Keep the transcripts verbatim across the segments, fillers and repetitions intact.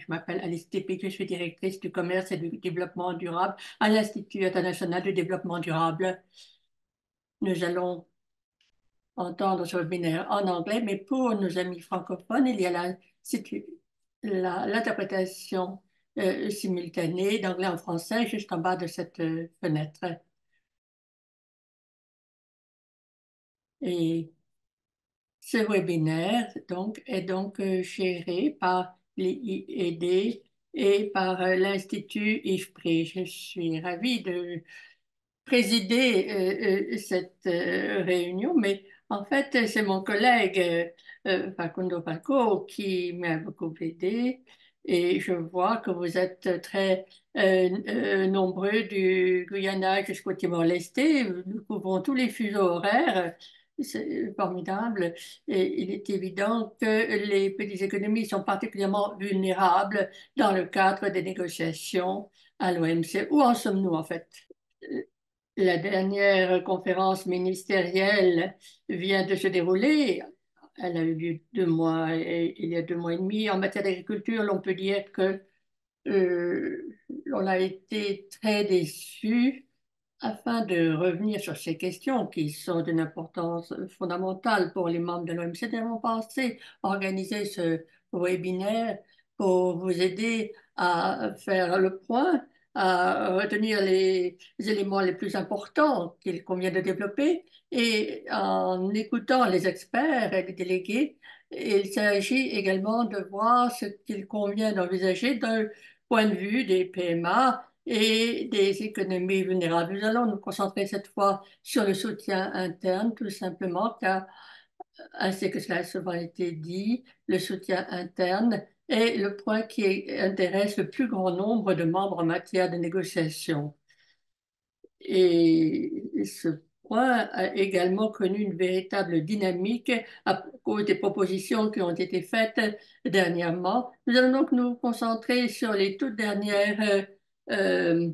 m'appelle Alice Tepic, je suis directrice du commerce et du développement durable à l'Institut international du développement durable. Nous allons entendre ce webinaire en anglais, mais pour nos amis francophones, il y a la- situ- la- l'interprétation euh, simultanée d'anglais en français juste en bas de cette euh, fenêtre. Et ce webinaire donc, est donc euh, géré par l'I I E D et par euh, l'Institut I F P R I. Je suis ravie de présider euh, euh, cette euh, réunion, mais en fait, c'est mon collègue euh, euh, Facundo Falco qui m'a beaucoup aidé et je vois que vous êtes très euh, euh, nombreux du Guyana jusqu'au Timor-Leste. Nous couvrons tous les fuseaux horaires. C'est formidable. Et il est évident que les petites économies sont particulièrement vulnérables dans le cadre des négociations à l'O M C. Où en sommes-nous en fait? La dernière conférence ministérielle vient de se dérouler. Elle a eu lieu deux mois, et- il y a deux mois et demi. En matière d'agriculture, l'on peut dire que euh, on a été très déçus. Afin de revenir sur ces questions qui sont d'une importance fondamentale pour les membres de l'O M C, nous avons pensé organiser ce webinaire pour vous aider à faire le point, à retenir les éléments les plus importants qu'il convient de développer et en écoutant les experts et les délégués, il s'agit également de voir ce qu'il convient d'envisager d'un point de vue des P M A et des économies vulnérables. Nous allons nous concentrer cette fois sur le soutien interne, tout simplement, car, ainsi que cela a souvent été dit, le soutien interne est le point qui intéresse le plus grand nombre de membres en matière de négociation. Et ce point a également connu une véritable dynamique à cause des propositions qui ont été faites dernièrement. Nous allons donc nous concentrer sur les toutes dernières euh, euh,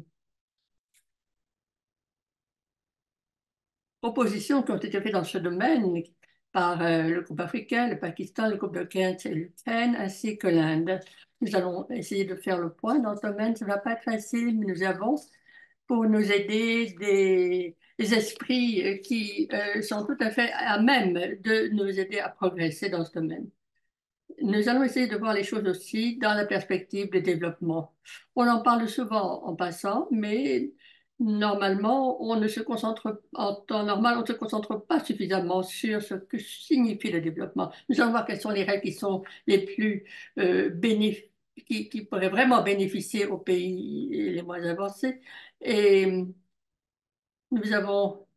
propositions qui ont été faites dans ce domaine par euh, le groupe africain, le Pakistan, le groupe de quinze et l'Ukraine, ainsi que l'Inde. Nous allons essayer de faire le point dans ce domaine. Ça ne va pas être facile, mais nous avons pour nous aider des, des esprits euh, qui euh, sont tout à fait à même de nous aider à progresser dans ce domaine. Nous allons essayer de voir les choses aussi dans la perspective du développement. On en parle souvent en passant, mais normalement, on ne se concentre, en temps normal, on ne se concentre pas suffisamment sur ce que signifie le développement. Nous allons voir quelles sont les règles qui sont les plus euh, bénéfiques, qui, qui pourraient vraiment bénéficier aux pays les moins avancés. Et nous avons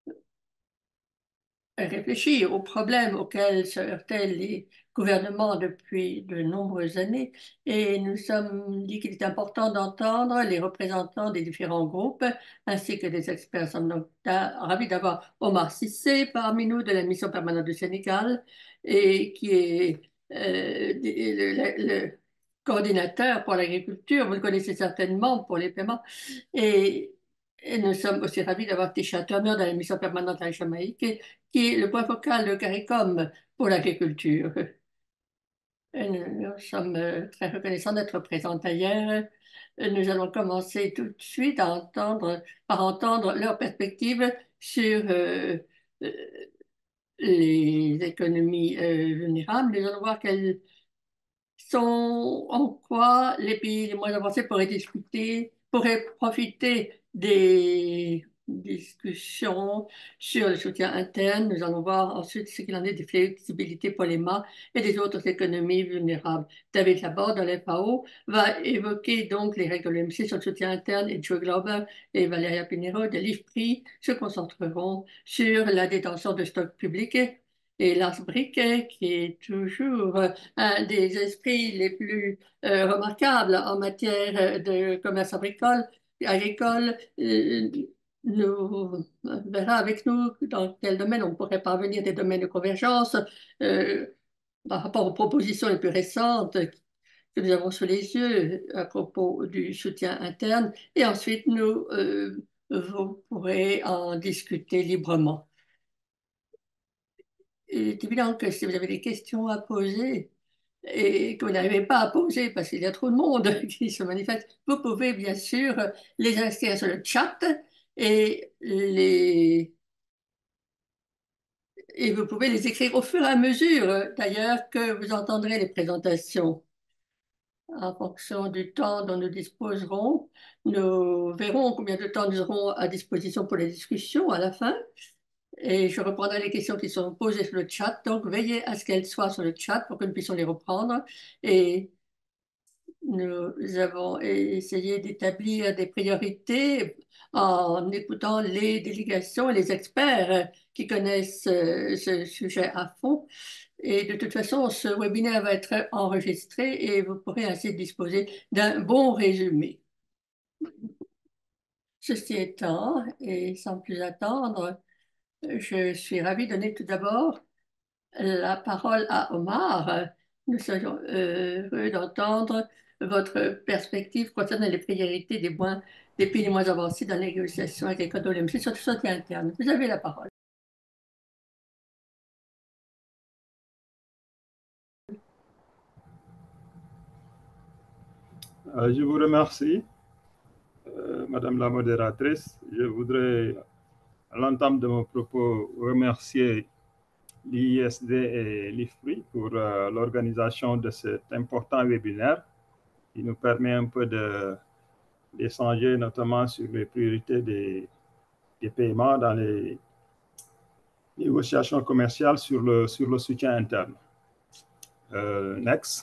réfléchir aux problèmes auxquels se heurtaient les gouvernements depuis de nombreuses années et nous sommes dit qu'il est important d'entendre les représentants des différents groupes ainsi que des experts. Nous sommes donc ravis d'avoir Omar Cissé parmi nous de la mission permanente du Sénégal et qui est euh, le, le- le coordinateur pour l'agriculture. Vous le connaissez certainement pour les paiements. Et, et nous sommes aussi ravis d'avoir Tisha Turner de la mission permanente à la Jamaïque qui est le point focal de CARICOM pour l'agriculture. Et Nous, nous sommes euh, très reconnaissants d'être présents ailleurs. Et Nous allons commencer tout de suite à entendre, par entendre leurs perspectives sur euh, euh, les économies euh, vulnérables. Nous allons voir quelles sont en quoi les pays les moins avancés pourraient discuter, pourraient profiter des discussions sur le soutien interne. Nous allons voir ensuite ce qu'il en est des flexibilités pour les M A et des autres économies vulnérables. David Laborde de l'F A O va évoquer donc les règles de l'O M C sur le soutien interne et Joe Glauber et Valeria Pinheiro de l'I F P R I se concentreront sur la détention de stocks publics et Lars Briquet, qui est toujours euh, un des esprits les plus euh, remarquables en matière euh, de commerce agricole, agricole euh, nous verra avec nous dans quel domaine on pourrait parvenir des domaines de convergence euh, par rapport aux propositions les plus récentes que nous avons sous les yeux à propos du soutien interne. Et ensuite, nous, euh, vous pourrez en discuter librement. Il est évident que si vous avez des questions à poser, et que vous n'arrivez pas à poser parce qu'il y a trop de monde qui se manifeste, vous pouvez bien sûr les inscrire sur le chat et, les, et vous pouvez les écrire au fur et à mesure, d'ailleurs, que vous entendrez les présentations. En fonction du temps dont nous disposerons, nous verrons combien de temps nous aurons à disposition pour les discussions à la fin. Et je reprendrai les questions qui sont posées sur le chat. Donc, veillez à ce qu'elles soient sur le chat pour que nous puissions les reprendre. Et nous avons essayé d'établir des priorités en écoutant les délégations et les experts qui connaissent euh, ce sujet à fond. Et de toute façon, ce webinaire va être enregistré et vous pourrez ainsi disposer d'un bon résumé. Ceci étant, et sans plus attendre, je suis ravie de donner tout d'abord la parole à Omar. Nous serions heureux d'entendre votre perspective concernant les priorités des, moins, des pays les moins avancés dans la négociation avec les M. sur le soutien interne. Vous avez la parole. Euh, je vous remercie, euh, Madame la modératrice. Je voudrais, à l'entame de mon propos, remercier l'I S D et l'I F P R I pour euh, l'organisation de cet important webinaire qui nous permet un peu de, d'échanger notamment sur les priorités des, des paiements dans les négociations commerciales sur le, sur le soutien interne. Euh, next.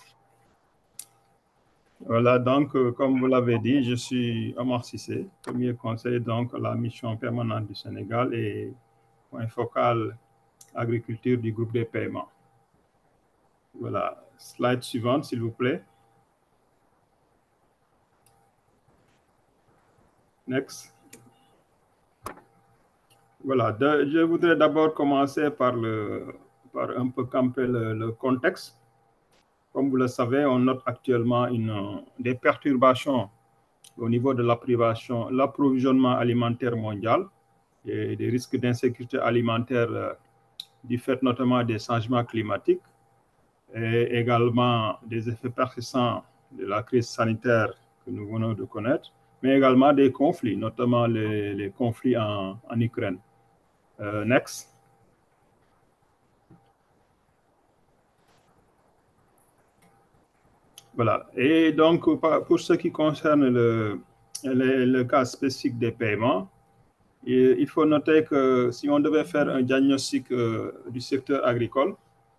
Voilà, donc, euh, comme vous l'avez dit, je suis Omar Cissé, premier conseiller donc à la mission permanente du Sénégal et point focal agriculture du groupe des paiements. Voilà, slide suivante, s'il vous plaît. Next. Voilà, de, je voudrais d'abord commencer par, le, par un peu camper le, le contexte. Comme vous le savez, on note actuellement une, des perturbations au niveau de l'approvisionnement alimentaire mondial et des risques d'insécurité alimentaire euh, du fait notamment des changements climatiques et également des effets persistants de la crise sanitaire que nous venons de connaître, mais également des conflits, notamment les, les conflits en, en Ukraine. Euh, next. Voilà. Et donc, pour ce qui concerne le, le, le cas spécifique des paiements, il faut noter que si on devait faire un diagnostic euh, du secteur agricole,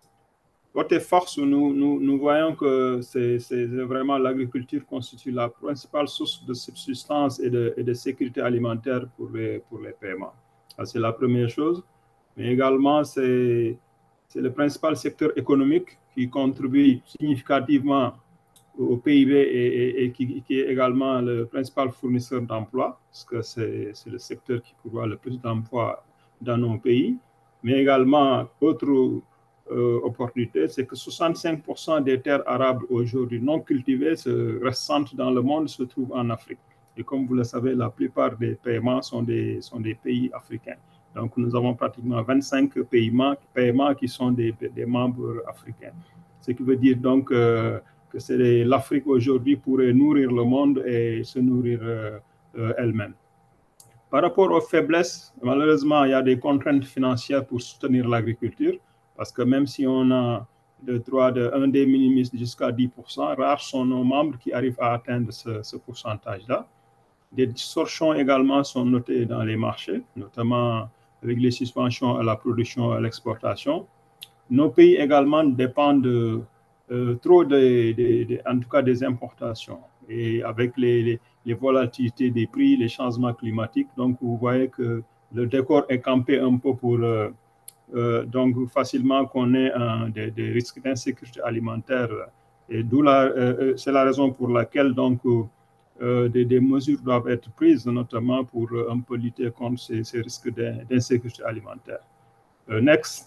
côté force, nous, nous, nous voyons que c'est vraiment l'agriculture constitue la principale source de subsistance et de, et de sécurité alimentaire pour les, pour les paiements. C'est la première chose. Mais également, c'est le principal secteur économique qui contribue significativement au P I B et, et, et qui, qui, est également le principal fournisseur d'emplois, parce que c'est le secteur qui pourvoit le plus d'emplois dans nos pays. Mais également, autre euh, opportunité, c'est que soixante-cinq pour cent des terres arables aujourd'hui non cultivées se restantes dans le monde se trouvent en Afrique. Et comme vous le savez, la plupart des paiements sont des, sont des pays africains. Donc, nous avons pratiquement vingt-cinq paiements, paiements qui sont des, des membres africains. Ce qui veut dire donc euh, que c'est l'Afrique aujourd'hui pourrait nourrir le monde et se nourrir euh, euh, elle-même. Par rapport aux faiblesses, malheureusement, il y a des contraintes financières pour soutenir l'agriculture, parce que même si on a le droit de un des minimis jusqu'à dix pour cent, rares sont nos membres qui arrivent à atteindre ce, ce pourcentage-là. Des distorsions également sont notées dans les marchés, notamment avec les suspensions à la production et à l'exportation. Nos pays également dépendent de, euh, trop, de, de, de, en tout cas, des importations. Et avec les, les, les volatilités des prix, les changements climatiques, donc vous voyez que le décor est campé un peu pour euh, euh, donc facilement qu'on ait un, des, des risques d'insécurité alimentaire. Et d'où la, euh, c'est la raison pour laquelle donc euh, des, des mesures doivent être prises, notamment pour euh, un peu lutter contre ces, ces risques d'insécurité alimentaire. Euh, next.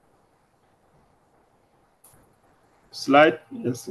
Slide. Yes.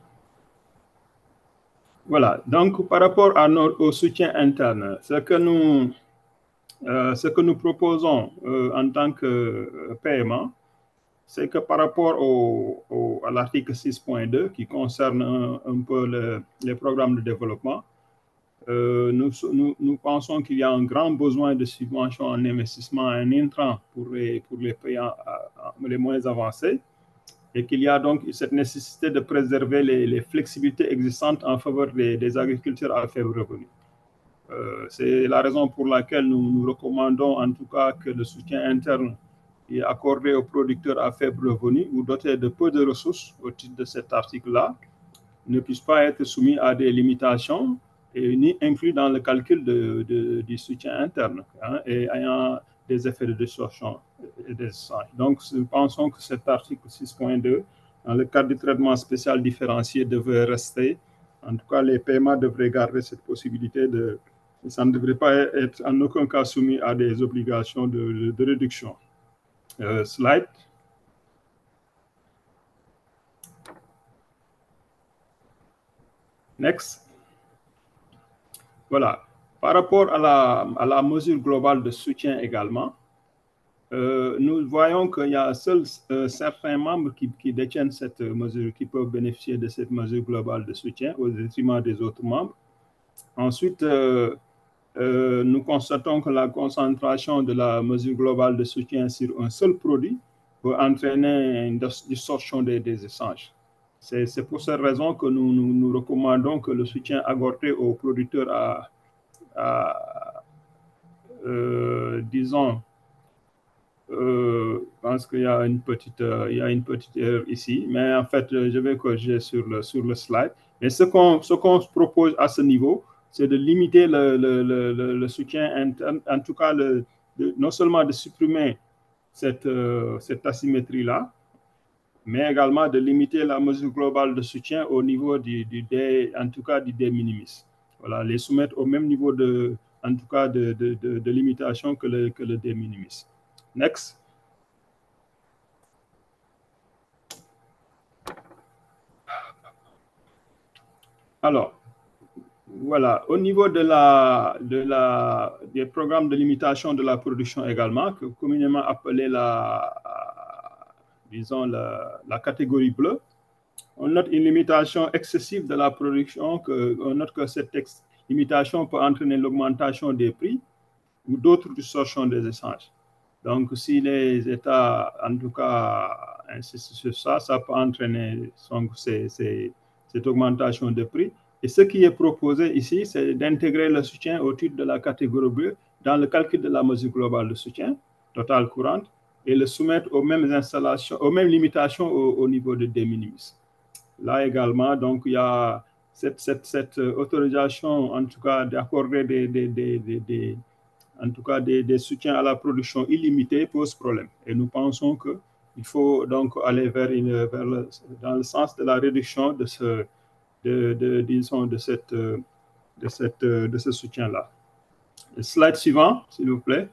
Voilà, donc par rapport à notre, au soutien interne, ce que nous, euh, ce que nous proposons euh, en tant que paiement, c'est que par rapport au, au, à l'article six point deux qui concerne un, un peu le, les programmes de développement, euh, nous, nous, nous pensons qu'il y a un grand besoin de subventions en investissement en intrants pour les, pour les pays à, à, les moins avancés, et qu'il y a donc cette nécessité de préserver les, les flexibilités existantes en faveur des, des agriculteurs à faible revenu. Euh, c'est la raison pour laquelle nous, nous recommandons en tout cas que le soutien interne est accordé aux producteurs à faible revenu ou dotés de peu de ressources au titre de cet article-là ne puisse pas être soumis à des limitations et ni inclus dans le calcul de, de, du soutien interne, hein, et ayant des effets de distorsion. Donc, nous pensons que cet article six point deux, dans le cadre du traitement spécial différencié, devrait rester. En tout cas, les paiements devraient garder cette possibilité de... Ça ne devrait pas être en aucun cas soumis à des obligations de, de, de réduction. Euh, slide. Next. Voilà. Par rapport à la, à la mesure globale de soutien également, euh, nous voyons qu'il y a seuls euh, certains membres qui, qui détiennent cette mesure, qui peuvent bénéficier de cette mesure globale de soutien au détriment des autres membres. Ensuite, euh, euh, nous constatons que la concentration de la mesure globale de soutien sur un seul produit peut entraîner une distorsion des, des échanges. C'est pour cette raison que nous, nous, nous recommandons que le soutien accordé aux producteurs à, à euh, disons, euh, je pense qu'il y a une petite, euh, il y a une petite erreur ici, mais en fait, je vais corriger sur le, sur le slide. Mais ce qu'on ce qu'on propose à ce niveau, c'est de limiter le, le, le, le soutien interne, en tout cas, le, de, non seulement de supprimer cette, euh, cette asymétrie-là, mais également de limiter la mesure globale de soutien au niveau du, du D, en tout cas du de minimis. Voilà, les soumettre au même niveau de, en tout cas, de, de, de, de limitation que le, que le de minimis. Next. Alors, voilà, au niveau de la, de la, des programmes de limitation de la production également, que communément appelé la, disons, la, la catégorie bleue, on note une limitation excessive de la production, que, on note que cette limitation peut entraîner l'augmentation des prix ou d'autres distorsions des échanges. Donc, si les États, en tout cas, insistent sur ça, ça peut entraîner donc, ces, ces, cette augmentation de prix. Et ce qui est proposé ici, c'est d'intégrer le soutien au titre de la catégorie bleue dans le calcul de la mesure globale de soutien totale courante et le soumettre aux mêmes installations, aux mêmes limitations au, au niveau de de minimis. Là également, donc, il y a cette, cette, cette autorisation, en tout cas, d'accorder des, des, des, des, des en tout cas des, des soutiens à la production illimitée pose problème. Et nous pensons qu'il faut donc aller vers, une, vers le, dans le sens de la réduction de ce, de, de, disons, de, cette, de, cette, de ce soutien-là. Slide suivant, s'il vous plaît.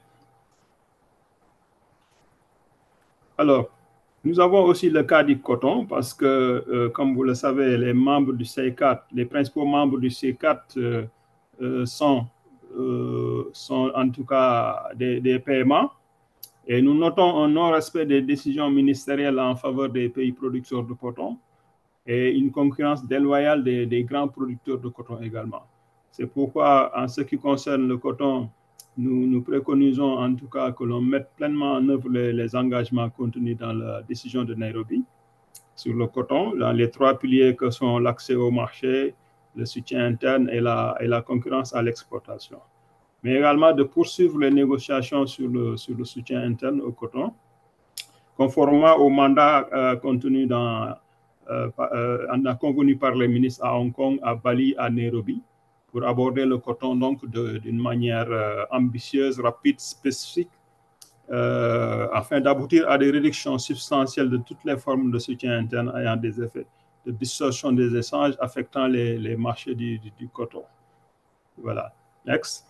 Alors, nous avons aussi le cas du coton parce que, euh, comme vous le savez, les membres du C quatre, les principaux membres du C quatre euh, euh, sont Euh, sont en tout cas des, des paiements. Et nous notons un non-respect des décisions ministérielles en faveur des pays producteurs de coton et une concurrence déloyale des, des grands producteurs de coton également. C'est pourquoi, en ce qui concerne le coton, nous, nous préconisons en tout cas que l'on mette pleinement en œuvre les, les engagements contenus dans la décision de Nairobi sur le coton, dans les trois piliers que sont l'accès au marché, le soutien interne et la, et la concurrence à l'exportation. Mais également de poursuivre les négociations sur le, sur le soutien interne au coton, conformément au mandat euh, contenu dans, euh, euh, convenu par les ministres à Hong Kong, à Bali, à Nairobi, pour aborder le coton donc d'une manière euh, ambitieuse, rapide, spécifique, euh, afin d'aboutir à des réductions substantielles de toutes les formes de soutien interne ayant des effets de distorsion des échanges affectant les, les marchés du, du, du coton. Voilà. Next.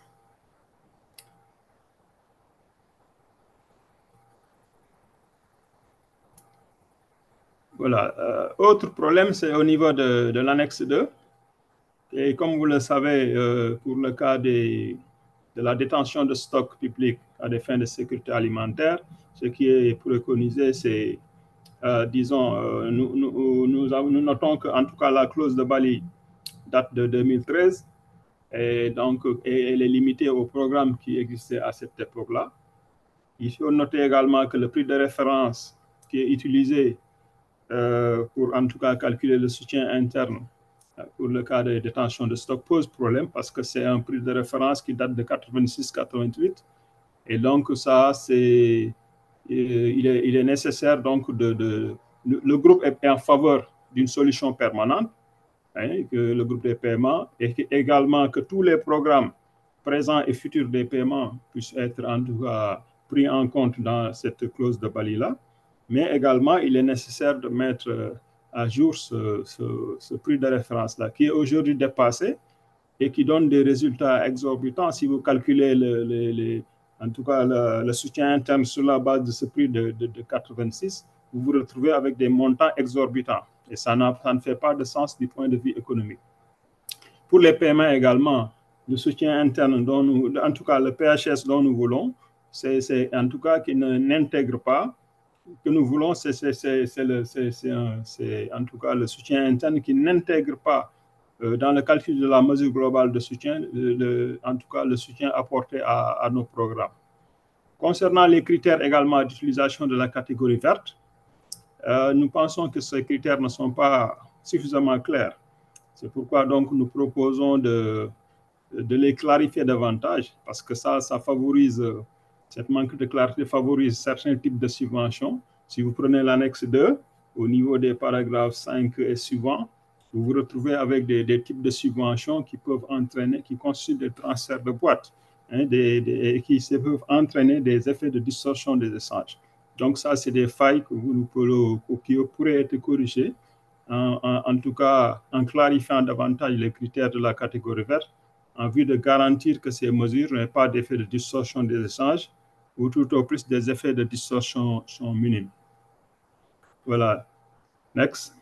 Voilà. Euh, autre problème, c'est au niveau de, de l'annexe deux. Et comme vous le savez, euh, pour le cas des, de la détention de stocks publics à des fins de sécurité alimentaire, ce qui est préconisé, c'est euh, disons, euh, nous, nous, nous, nous notons qu'en tout cas, la clause de Bali date de deux mille treize et donc et elle est limitée au programme qui existait à cette époque-là. Il faut noter également que le prix de référence qui est utilisé euh, pour en tout cas calculer le soutien interne pour le cas de détention de stock pose problème parce que c'est un prix de référence qui date de quatre-vingt-six quatre-vingt-huit et donc ça c'est il est, il est nécessaire donc de, de le, le groupe est en faveur d'une solution permanente, hein, que le groupe des paiements et que, également que tous les programmes présents et futurs des paiements puissent être en tout cas pris en compte dans cette clause de Bali là, mais également il est nécessaire de mettre à jour ce, ce, ce prix de référence là qui est aujourd'hui dépassé et qui donne des résultats exorbitants si vous calculez le, le, le, en tout cas le, le, soutien interne sur la base de ce prix de, de, de quatre-vingt-six, vous vous retrouvez avec des montants exorbitants et ça, ça ne fait pas de sens du point de vue économique. Pour les paiements également, le soutien interne, dont nous, en tout cas le P H S dont nous voulons, c'est en tout cas qui n'intègre pas, que nous voulons, c'est en tout cas le soutien interne qui n'intègre pas euh, dans le calcul de la mesure globale de soutien, le, le, en tout cas le soutien apporté à, à nos programmes. Concernant les critères également d'utilisation de la catégorie verte, euh, nous pensons que ces critères ne sont pas suffisamment clairs. C'est pourquoi donc nous proposons de, de les clarifier davantage parce que ça, ça favorise, cette manque de clarté favorise certains types de subventions. Si vous prenez l'annexe deux, au niveau des paragraphes cinq et suivants, vous vous retrouvez avec des, des types de subventions qui peuvent entraîner, qui constituent des transferts de boîtes, hein, des, des, qui peuvent entraîner des effets de distorsion des échanges. Donc ça, c'est des failles que vous, qui pourraient être corrigées, en, en, en tout cas en clarifiant davantage les critères de la catégorie verte, en vue de garantir que ces mesures n'aient pas d'effet de distorsion des échanges ou tout au plus des effets de distorsion sont minimes. Voilà. Next.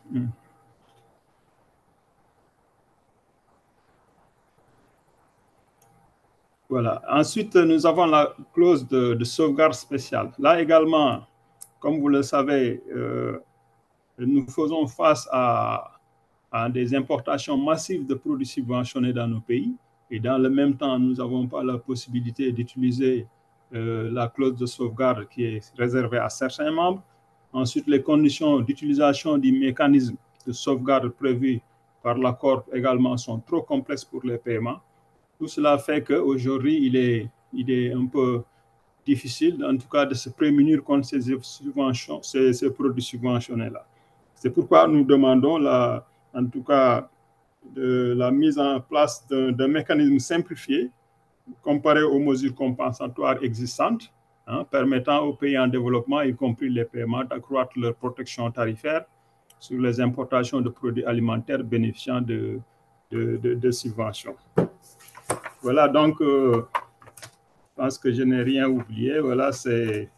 Voilà. Ensuite, nous avons la clause de, de sauvegarde spéciale. Là également, comme vous le savez, euh, nous faisons face à, à des importations massives de produits subventionnés dans nos pays. Et dans le même temps, nous n'avons pas la possibilité d'utiliser euh, la clause de sauvegarde qui est réservée à certains membres. Ensuite, les conditions d'utilisation du mécanisme de sauvegarde prévu par l'accord également sont trop complexes pour les paiements. Tout cela fait qu'aujourd'hui, il est, il est un peu difficile, en tout cas, de se prémunir contre ces, subventions, ces, ces produits subventionnés-là. C'est pourquoi nous demandons, la, en tout cas, de la mise en place d'un mécanisme simplifié comparé aux mesures compensatoires existantes, hein, permettant aux pays en développement, y compris les paiements, d'accroître leur protection tarifaire sur les importations de produits alimentaires bénéficiant de, de, de, de subventions. Voilà, donc, euh, je pense que je n'ai rien oublié. Voilà, c'est...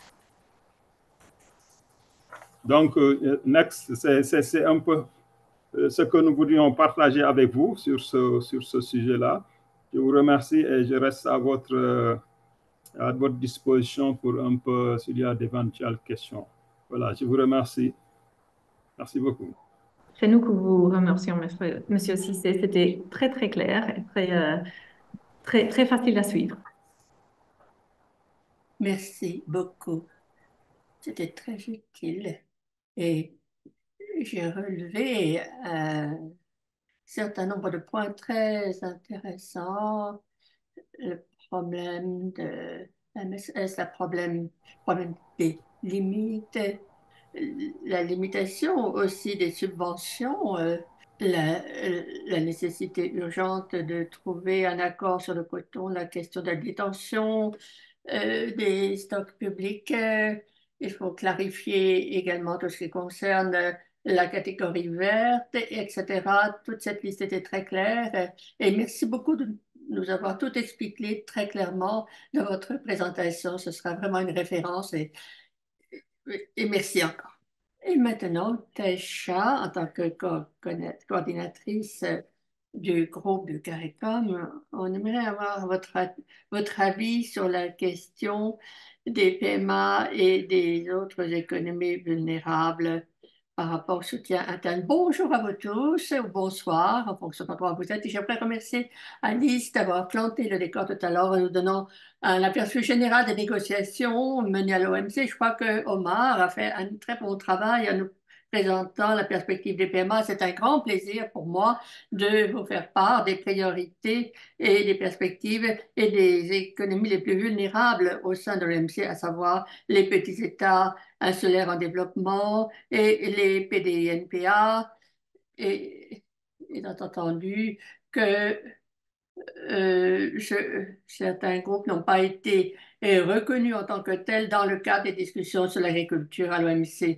Donc, euh, next, c'est un peu ce que nous voudrions partager avec vous sur ce, sur ce sujet-là. Je vous remercie et je reste à votre, à votre disposition pour un peu s'il y a d'éventuelles questions. Voilà, je vous remercie. Merci beaucoup. C'est nous que vous remercions, monsieur Cissé. C'était très, très clair et très, euh, très, très facile à suivre. Merci beaucoup. C'était très utile. Et j'ai relevé un certain nombre de points très intéressants. Le problème de M S S, le problème, problème des limites, la limitation aussi des subventions, euh, la, la nécessité urgente de trouver un accord sur le coton, la question de la détention euh, des stocks publics. Euh, il faut clarifier également tout ce qui concerne la catégorie verte, et cetera. Toute cette liste était très claire. Et merci beaucoup de nous avoir tout expliqué très clairement dans votre présentation. Ce sera vraiment une référence et, et merci encore. Et maintenant, Taïcha, en tant que co coordinatrice du groupe de CARICOM, on aimerait avoir votre, votre avis sur la question des P M A et des autres économies vulnérables par rapport au soutien interne. Bonjour à vous tous, ou bonsoir, en fonction d'endroit où vous êtes. Et j'aimerais remercier Alice d'avoir planté le décor tout à l'heure en nous donnant un aperçu général des négociations menées à l'O M C. Je crois que Omar a fait un très bon travail en nous présentant la perspective des P M A. C'est un grand plaisir pour moi de vous faire part des priorités et des perspectives et des économies les plus vulnérables au sein de l'O M C, à savoir les petits États insulaires en développement et les P D I N P A. Et, et bien entendu que euh, je, certains groupes n'ont pas été euh, reconnus en tant que tels dans le cadre des discussions sur l'agriculture à l'O M C.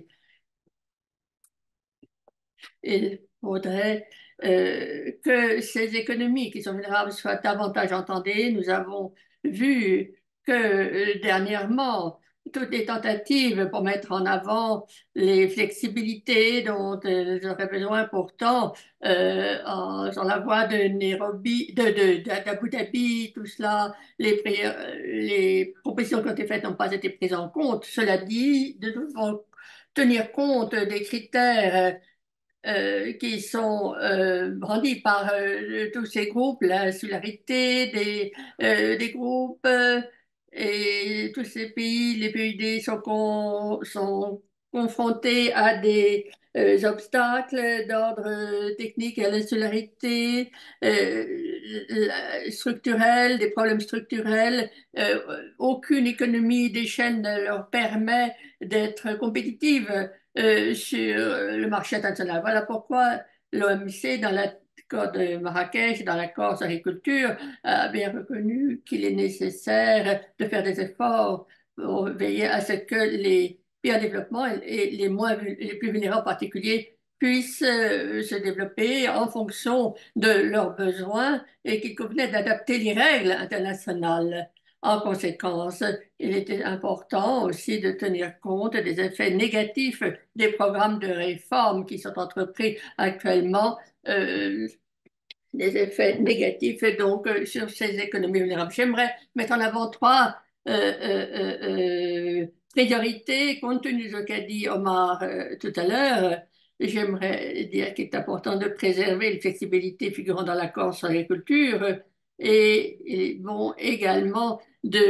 Il faudrait euh, que ces économies qui sont vulnérables soient davantage entendues. Nous avons vu que euh, dernièrement, toutes les tentatives pour mettre en avant les flexibilités dont elles auraient besoin pourtant euh, en- sur la voie de Nairobi, de, de, de- d'Abu Dhabi, tout cela, les, pri- euh, les propositions qui ont été faites n'ont pas été prises en compte. Cela dit, nous devons tenir compte des critères euh, qui sont euh, brandis par euh, tous ces groupes, la solidarité des, euh, des groupes euh, et tous ces pays, les P U D sont, con- sont confrontés à des euh, obstacles d'ordre technique et à l'insularité euh, la- structurelle, des problèmes structurels. Euh, aucune économie des chaînes ne leur permet d'être compétitive euh, sur le marché international. Voilà pourquoi l'O M C, dans l'accord de Marrakech, dans l'accord sur l'agriculture, a bien reconnu qu'il est nécessaire de faire des efforts pour veiller à ce que les pays en développement et les, moins, les plus vulnérables en particulier puissent euh, se développer en fonction de leurs besoins et qu'il convenait d'adapter les règles internationales. En conséquence, il était important aussi de tenir compte des effets négatifs des programmes de réforme qui sont entrepris actuellement, euh, des effets négatifs donc euh, sur ces économies vulnérables. J'aimerais mettre en avant trois euh, euh, euh, euh, priorités compte tenu de ce qu'a dit Omar euh, tout à l'heure. J'aimerais dire qu'il est important de préserver les flexibilités figurant dans l'accord sur l'agriculture et, et bon également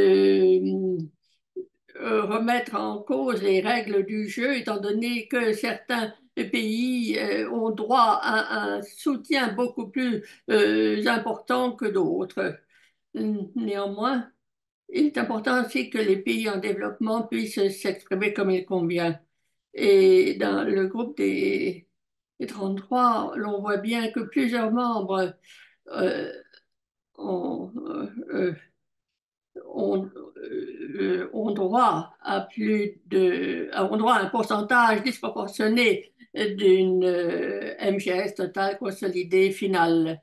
de euh, remettre en cause les règles du jeu, étant donné que certains pays euh, ont droit à un soutien beaucoup plus euh, important que d'autres. Néanmoins, il est important aussi que les pays en développement puissent s'exprimer comme il convient. Et dans le groupe des, des trente-trois, l'on voit bien que plusieurs membres euh, ont, euh, euh, ont, euh, ont droit à plus de, ont droit à un pourcentage disproportionné d'une euh, M G S totale consolidée finale.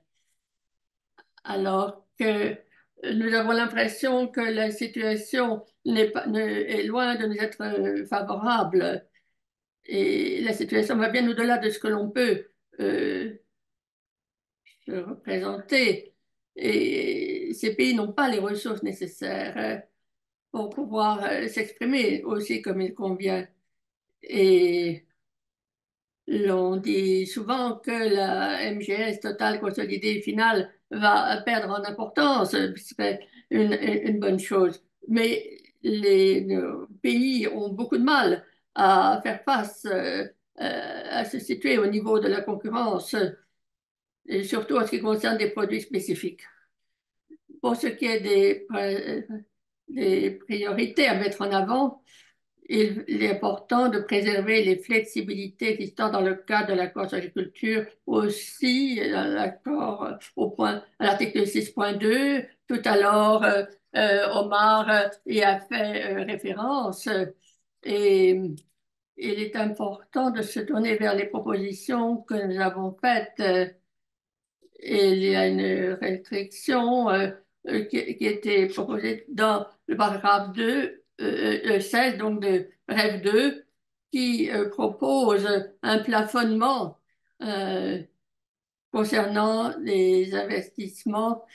Alors que nous avons l'impression que la situation n'est pas, ne- est loin de nous être euh, favorable et la situation va bien au-delà de ce que l'on peut euh, se représenter. Et ces pays n'ont pas les ressources nécessaires pour pouvoir euh, s'exprimer aussi comme il convient. Et l'on dit souvent que la M G S totale consolidée finale va perdre en importance, ce serait une, une bonne chose. Mais les, nos pays ont beaucoup de mal à faire face, euh, euh, à se situer au niveau de la concurrence, et surtout en ce qui concerne des produits spécifiques. Pour ce qui est des, euh, des priorités à mettre en avant, il est important de préserver les flexibilités existant dans le cadre de l'accord sur l'agriculture, aussi dans l'accord euh, au point, à l'article six point deux. Tout à l'heure, euh, euh, Omar euh, y a fait euh, référence. Et il est important de se tourner vers les propositions que nous avons faites. euh, il y a une restriction euh, euh, qui, qui était proposée dans le paragraphe deux, euh, euh, seize, donc de bref deux, qui euh, propose un plafonnement euh, concernant les investissements.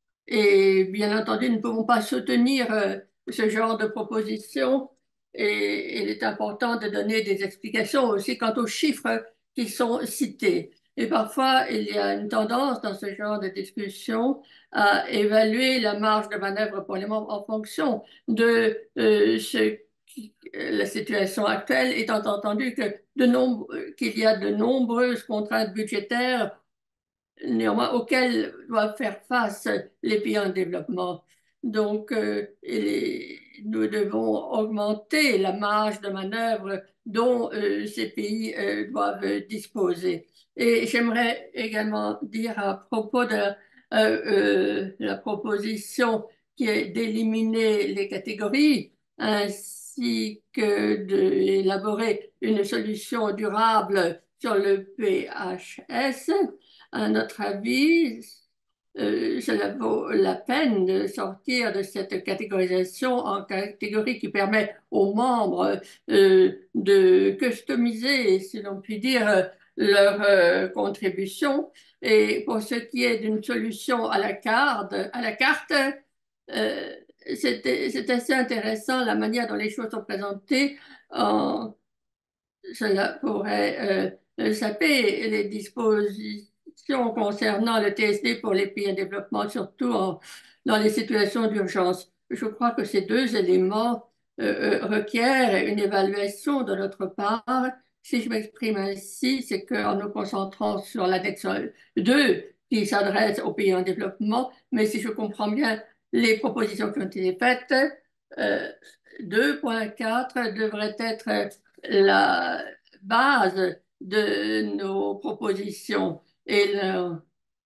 Et bien entendu, nous ne pouvons pas soutenir euh, ce genre de proposition. Et il est important de donner des explications aussi quant aux chiffres qui sont cités. Et parfois, il y a une tendance dans ce genre de discussion à évaluer la marge de manœuvre pour les membres en fonction de euh, ce qui, la situation actuelle, étant entendu que de nombre, qu'il y a de nombreuses contraintes budgétaires néanmoins auxquels doivent faire face les pays en développement. Donc, euh, et nous devons augmenter la marge de manœuvre dont euh, ces pays euh, doivent disposer. Et j'aimerais également dire à propos de la, euh, euh, la proposition qui est d'éliminer les catégories ainsi que d'élaborer une solution durable sur le P H S. À notre avis, euh, cela vaut la peine de sortir de cette catégorisation en catégorie qui permet aux membres euh, de customiser, si l'on peut dire, leur euh, contribution. Et pour ce qui est d'une solution à la carte, à la carte, euh, c'est c'est assez intéressant la manière dont les choses sont présentées. En, cela pourrait euh, saper les dispositions concernant le T S D pour les pays en développement, surtout en- dans les situations d'urgence. Je crois que ces deux éléments euh, euh, requièrent une évaluation de notre part. Si je m'exprime ainsi, c'est qu'en nous concentrant sur l'annexe deux qui s'adresse aux pays en développement, mais si je comprends bien les propositions qui ont été faites, euh, deux point quatre devrait être la base de nos propositions et, le-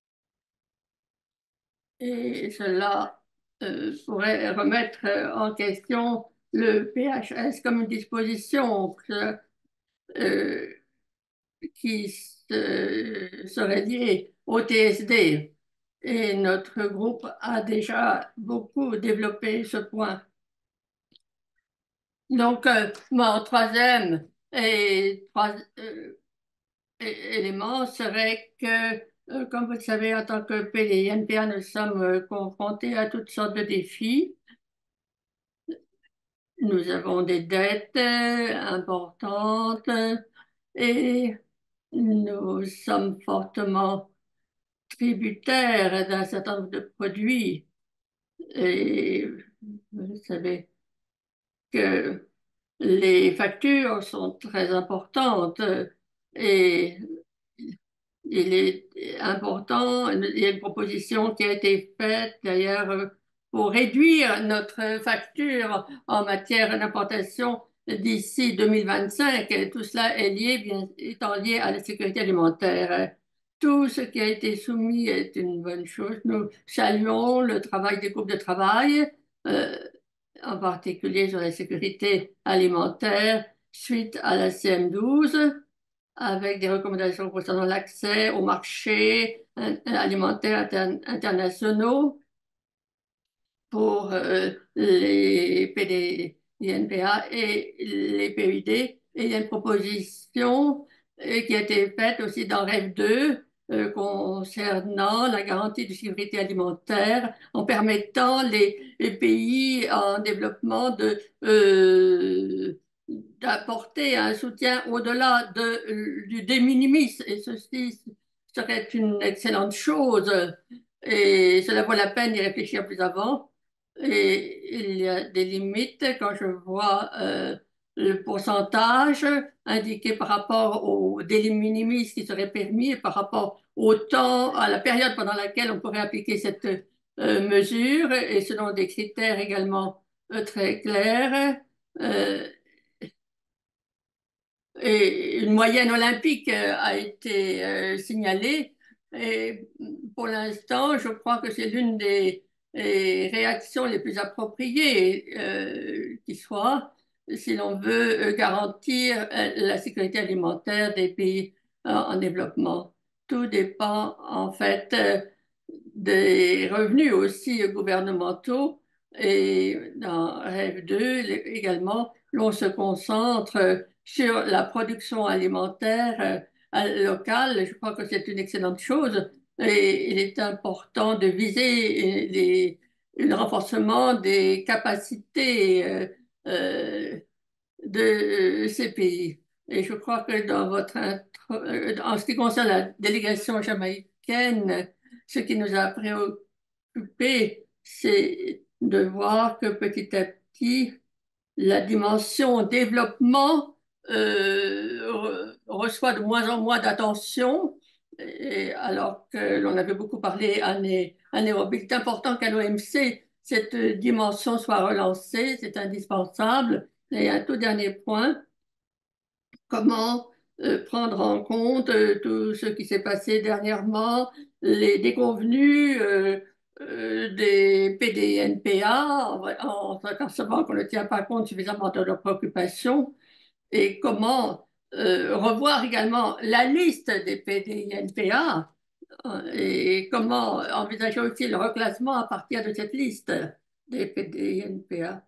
et cela euh, pourrait remettre en question le P H S comme une disposition que, euh, qui se- serait liée au T S D. Et notre groupe a déjà beaucoup développé ce point. Donc, euh, mon troisième et trois, euh, é- élément serait que, euh, comme vous le savez, en tant que P D I N P A, nous sommes euh, confrontés à toutes sortes de défis. Nous avons des dettes euh, importantes euh, et nous sommes fortement tributaires d'un certain nombre de produits. Et vous savez que les factures sont très importantes euh, et il est important, il y a une proposition qui a été faite d'ailleurs euh, pour réduire notre facture en matière d'importation d'ici deux mille vingt-cinq. Et tout cela est lié, bien étant lié à la sécurité alimentaire. Tout ce qui a été soumis est une bonne chose. Nous saluons le travail des groupes de travail, euh, en particulier sur la sécurité alimentaire suite à la C M douze avec des recommandations concernant l'accès aux marchés euh, alimentaires inter- internationaux pour euh, les P D I N P A et les P U D. Et il y a une proposition euh, qui a été faite aussi dans REV deux euh, concernant la garantie de sécurité alimentaire en permettant les, les pays en développement de euh, d'apporter un soutien au-delà de, du de minimis. Et ceci serait une excellente chose. Et cela vaut la peine d'y réfléchir plus avant. Et il y a des limites quand je vois euh, le pourcentage indiqué par rapport au délai minimis qui serait permis et par rapport au temps, à la période pendant laquelle on pourrait appliquer cette euh, mesure et selon des critères également euh, très clairs. Euh, et une moyenne olympique euh, a été euh, signalée. Et pour l'instant, je crois que c'est l'une des, des réactions les plus appropriées euh, qui soit si l'on veut euh, garantir euh, la sécurité alimentaire des pays euh, en développement. Tout dépend en fait euh, des revenus aussi gouvernementaux et dans REV deux également, l'on se concentre sur la production alimentaire locales. Je crois que c'est une excellente chose et il est important de viser les, le renforcement des capacités euh, euh, de ces pays. Et je crois que dans votre intro- euh, en ce qui concerne la délégation jamaïcaine, ce qui nous a préoccupés, c'est de voir que petit à petit, la dimension développement euh, re- reçoit de moins en moins d'attention, et alors que l'on avait beaucoup parlé à, Né- à Nairobi. C'est important qu'à l'O M C, cette dimension soit relancée, c'est indispensable. Et un tout dernier point, comment euh, prendre en compte euh, tout ce qui s'est passé dernièrement, les déconvenus euh, euh, des P D N P A, en, en s'apercevant qu'on ne tient pas compte suffisamment de leurs préoccupations, et comment euh, revoir également la liste des P D N P A euh, et comment envisager aussi le reclassement à partir de cette liste des P D N P A.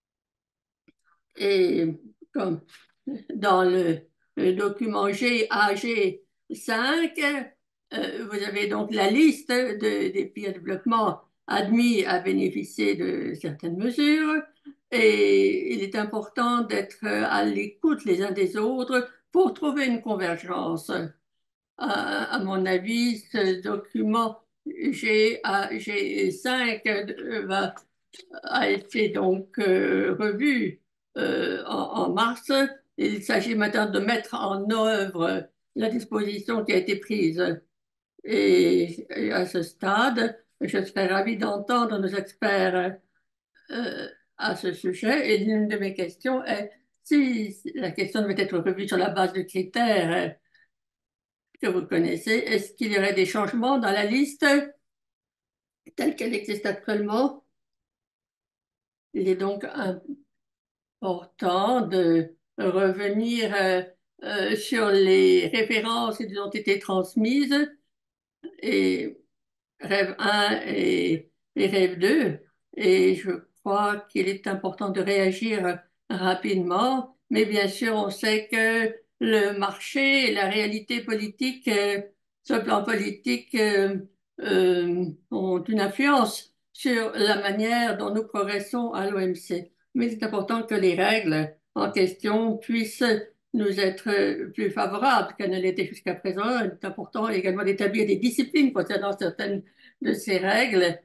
Et comme dans le, le document G A G cinq, euh, vous avez donc la liste de- des pays en développement admis à bénéficier de certaines mesures. Et il est important d'être à l'écoute les uns des autres pour trouver une convergence. À, à mon avis, ce document G A G cinq va a été donc euh, revu euh, en, en mars. Il s'agit maintenant de mettre en œuvre la disposition qui a été prise. Et, et à ce stade, je serais ravie d'entendre nos experts euh, à ce sujet. Et l'une de mes questions est si la question devait être revue sur la base de critères que vous connaissez, est-ce qu'il y aurait des changements dans la liste telle qu'elle existe actuellement? Il est donc important de revenir euh, euh, sur les références qui nous ont été transmises et rêve un et, et rêve deux. Et je crois qu'il est important de réagir rapidement, mais bien sûr, on sait que le marché et la réalité politique, euh, sur le plan politique, euh, euh, ont une influence sur la manière dont nous progressons à l'O M C. Mais c'est important que les règles en question puissent nous être plus favorables qu'elles ne l'étaient jusqu'à présent. Il est important également d'établir des disciplines concernant certaines de ces règles.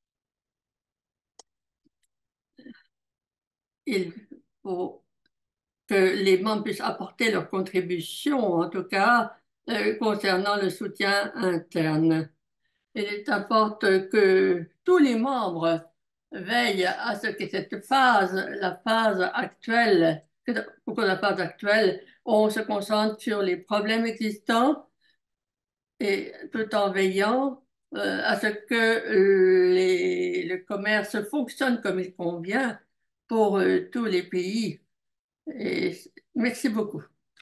Il faut que les membres puissent apporter leur contribution, en tout cas euh, concernant le soutien interne. Il est important que tous les membres veillent à ce que cette phase, la phase actuelle, que pour que la phase actuelle, on se concentre sur les problèmes existants et tout en veillant euh, à ce que euh, les- le commerce fonctionne comme il convient pour euh, tous les pays. Et merci beaucoup.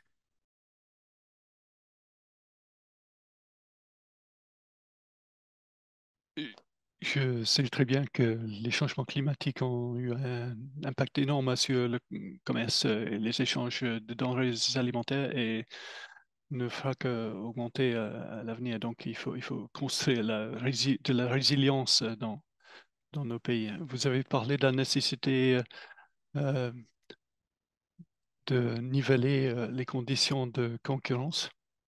Je sais très bien que les changements climatiques ont eu un impact énorme sur le commerce et les échanges de denrées alimentaires et ne fera qu'augmenter à, à l'avenir. Donc, il faut, il faut construire la rési- de la résilience dans, dans nos pays. Vous avez parlé de la nécessité euh, de niveler euh, les conditions de concurrence.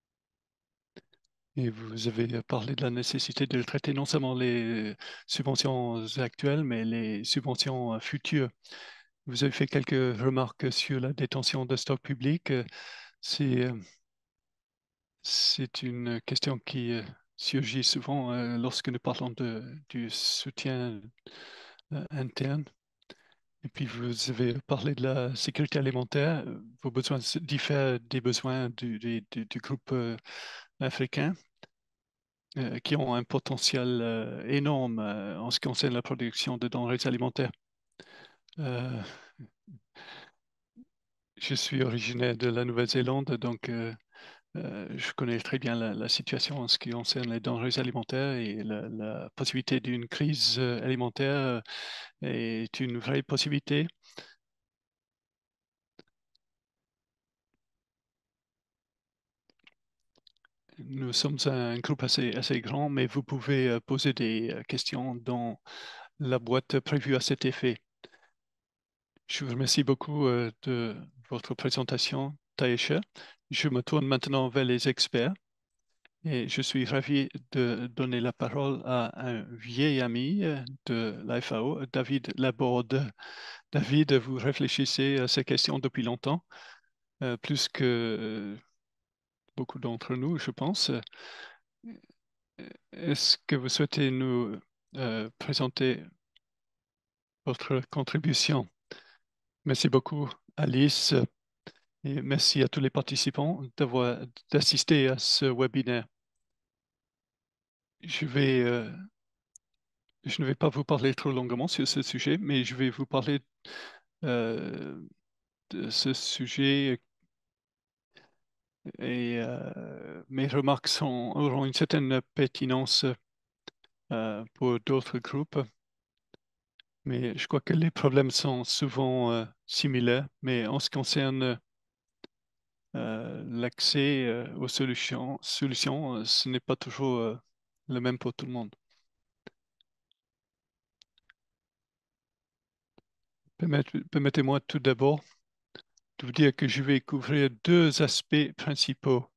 Et vous avez parlé de la nécessité de traiter non seulement les subventions actuelles, mais les subventions euh, futures. Vous avez fait quelques remarques sur la détention de stocks publics. Euh, C'est, euh, c'est une question qui euh, surgit souvent euh, lorsque nous parlons de, du soutien euh, interne. Et puis, vous avez parlé de la sécurité alimentaire. Vos besoins se diffèrent des besoins du, du- du- du groupe euh, africain, euh, qui ont un potentiel euh, énorme euh, en ce qui concerne la production de denrées alimentaires. Euh, je suis originaire de la Nouvelle-Zélande, donc euh, euh, je connais très bien la, la situation en ce qui concerne les denrées alimentaires et la, la possibilité d'une crise euh, alimentaire euh, est une vraie possibilité. nous sommes un groupe assez, assez grand, mais vous pouvez euh, poser des euh, questions dans la boîte prévue à cet effet. Je vous remercie beaucoup euh, de votre présentation, Taïcha. Je me tourne maintenant vers les experts et je suis ravi de donner la parole à un vieil ami euh, de l'A F A O, David Laborde. David, vous réfléchissez à ces questions depuis longtemps, euh, plus que euh, beaucoup d'entre nous, je pense. Est-ce que vous souhaitez nous euh, présenter votre contribution? Merci beaucoup, Alice, et merci à tous les participants d'avoir d'assister à ce webinaire. Je vais, euh, je ne vais pas vous parler trop longuement sur ce sujet, mais je vais vous parler euh, de ce sujet et euh, mes remarques sont, auront une certaine pertinence euh, pour d'autres groupes. Mais je crois que les problèmes sont souvent euh, similaires, mais en ce qui concerne euh, l'accès euh, aux solutions, solutions, euh, ce n'est pas toujours euh, le même pour tout le monde. Permettez- Permettez-moi tout d'abord de vous dire que je vais couvrir deux aspects principaux.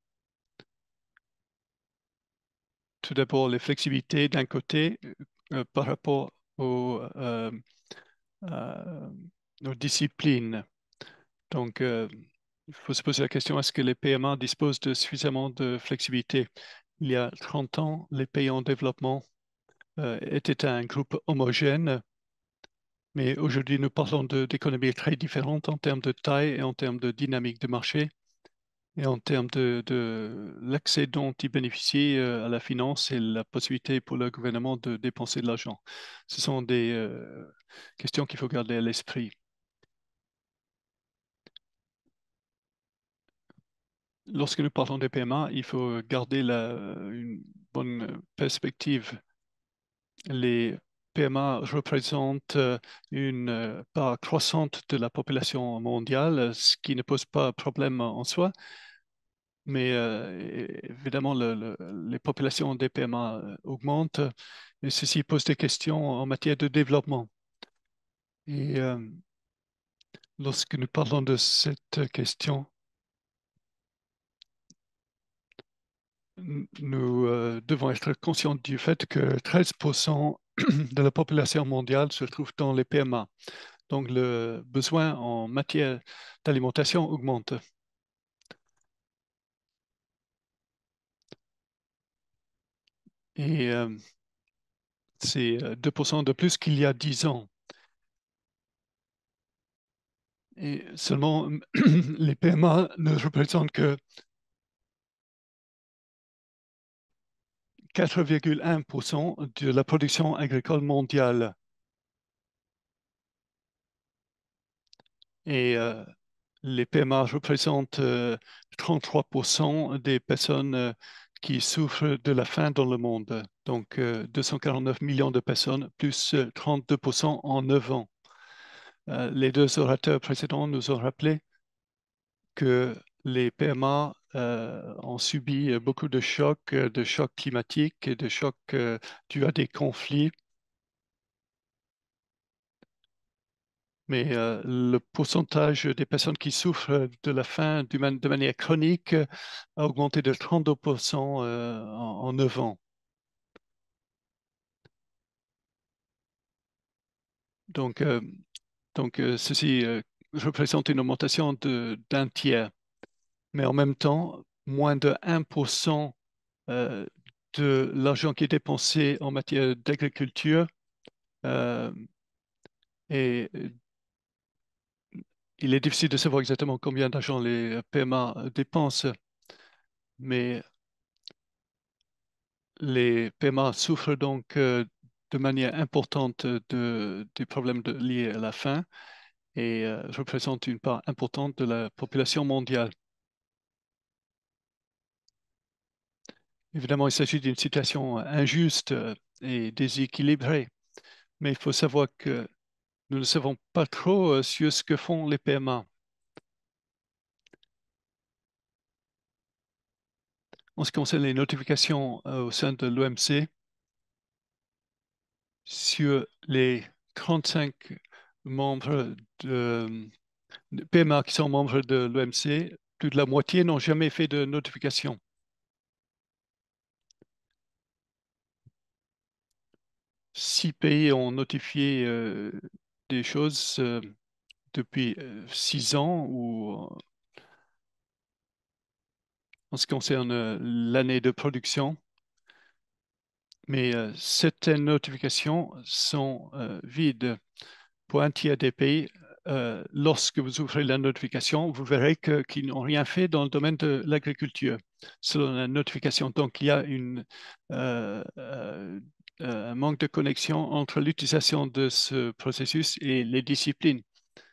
Tout d'abord, les flexibilités d'un côté euh, par rapport aux, euh, euh, aux disciplines. Donc, euh, il faut se poser la question, est-ce que les P M A disposent de suffisamment de flexibilité? Il y a trente ans, les pays en développement euh, étaient un groupe homogène, mais aujourd'hui, nous parlons de- d'économies très différentes en termes de taille et en termes de dynamique de marché et en termes de, de l'accès dont ils bénéficient euh, à la finance et la possibilité pour le gouvernement de dépenser de l'argent. Ce sont des euh, questions qu'il faut garder à l'esprit. Lorsque nous parlons des P M A, il faut garder la- une bonne perspective. Les P M A représentent euh, une euh, part croissante de la population mondiale, ce qui ne pose pas problème en soi. Mais euh, évidemment, le- le- les populations des P M A euh, augmentent et ceci pose des questions en matière de développement. Et euh, lorsque nous parlons de cette question, nous euh, devons être conscients du fait que treize pour cent de la population mondiale se trouve dans les P M A. Donc, le besoin en matière d'alimentation augmente. Et euh, c'est euh, deux pour cent de plus qu'il y a dix ans. Et seulement, les P M A ne représentent que quatre virgule un pour cent de la production agricole mondiale. Et euh, les P M A représentent euh, trente-trois pour cent des personnes euh, qui souffrent de la faim dans le monde. Donc, euh, deux cent quarante-neuf millions de personnes, plus euh, trente-deux pour cent en neuf ans. Euh, les deux orateurs précédents nous ont rappelé que les P M A euh, ont subi beaucoup de chocs, euh, de chocs climatiques et de chocs euh, dus à des conflits. Mais euh, le pourcentage des personnes qui souffrent de la faim du man- de manière chronique euh, a augmenté de trente-deux pour cent euh, en, en neuf ans. Donc, euh, donc euh, ceci euh, représente une augmentation de, d'un tiers. Mais en même temps, moins de un pour cent euh, de l'argent qui est dépensé en matière d'agriculture euh, et euh, il est difficile de savoir exactement combien d'argent les P M A dépensent, mais les P M A souffrent donc euh, de manière importante de, des problèmes de- liés à la faim et euh, représentent une part importante de la population mondiale. Évidemment, il s'agit d'une situation injuste euh, et déséquilibrée, mais il faut savoir que nous ne savons pas trop euh, sur ce que font les P M A. en ce qui concerne les notifications euh, au sein de l'O M C, sur les trente-cinq membres de, de P M A qui sont membres de l'O M C, plus de la moitié n'ont jamais fait de notification. Six pays ont notifié euh, des choses euh, depuis euh, six ans ou euh, en ce qui concerne euh, l'année de production. Mais euh, certaines notifications sont euh, vides. Pour un tiers des pays, euh, lorsque vous ouvrez la notification, vous verrez que, qu'ils n'ont rien fait dans le domaine de l'agriculture, selon la notification. Donc, il y a une, euh, euh, un manque de connexion entre l'utilisation de ce processus et les disciplines.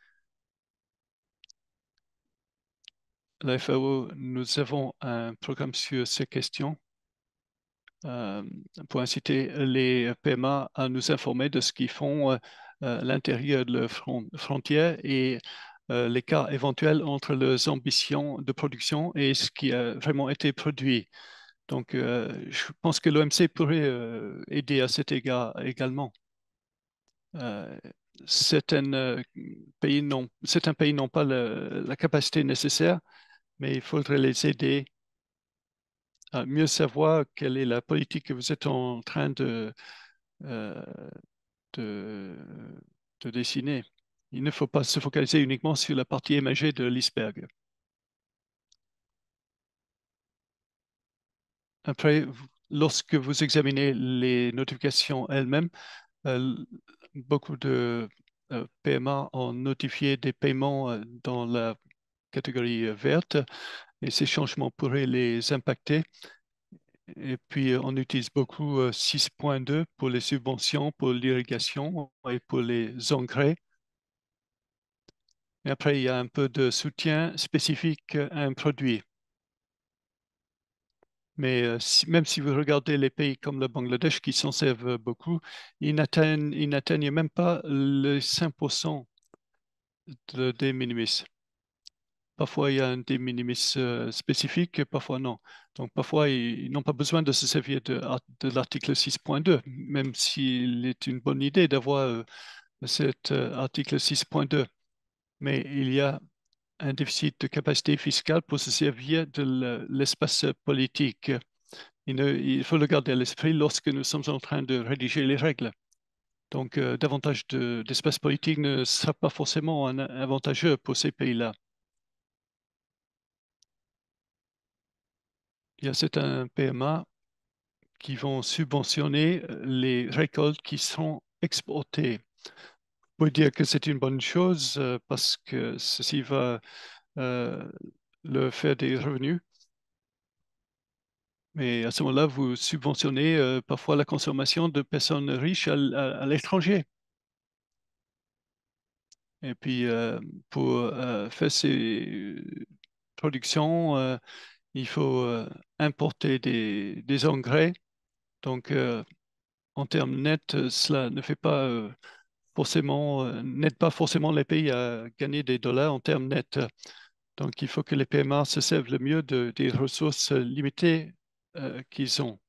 À la F A O, nous avons un programme sur ces questions euh, pour inciter les P M A à nous informer de ce qu'ils font euh, à l'intérieur de leurs front frontières et euh, l'écart éventuel entre leurs ambitions de production et ce qui a vraiment été produit. Donc, euh, je pense que l'O M C pourrait euh, aider à cet égard également. Euh, certains euh, pays n'ont certains pays n'ont pas le, la capacité nécessaire, mais il faudrait les aider à mieux savoir quelle est la politique que vous êtes en train de, euh, de, de dessiner. Il ne faut pas se focaliser uniquement sur la partie émergée de l'iceberg. Après, lorsque vous examinez les notifications elles-mêmes, euh, beaucoup de euh, P M A ont notifié des paiements euh, dans la catégorie euh, verte et ces changements pourraient les impacter. Et puis, euh, on utilise beaucoup euh, six point deux pour les subventions, pour l'irrigation et pour les engrais. Et après, il y a un peu de soutien spécifique à un produit. Mais euh, si, même si vous regardez les pays comme le Bangladesh qui s'en servent beaucoup, ils n'atteignent, ils n'atteignent même pas les cinq pour cent de de minimis. Parfois, il y a un de minimis euh, spécifique, parfois non. Donc, parfois, ils, ils n'ont pas besoin de se servir de, de l'article six point deux, même s'il est une bonne idée d'avoir euh, cet euh, article six point deux. Mais il y a un déficit de capacité fiscale pour se servir de l'espace politique. Il, ne, il, faut le garder à l'esprit lorsque nous sommes en train de rédiger les règles. Donc, euh, davantage d'espace politique ne sera pas forcément un, avantageux pour ces pays-là. Il y a certains P M A qui vont subventionner les récoltes qui seront exportées. On peut dire que c'est une bonne chose euh, parce que ceci va euh, leur faire des revenus. Mais à ce moment-là, vous subventionnez euh, parfois la consommation de personnes riches à, à, à l'étranger. Et puis, euh, pour euh, faire ces productions, euh, il faut euh, importer des, des engrais. Donc, euh, en termes nets, cela ne fait pas euh, forcément, euh, n'aide pas forcément les pays à gagner des dollars en termes nets. Donc, il faut que les P M A se servent le mieux de, des ressources limitées euh, qu'ils ont.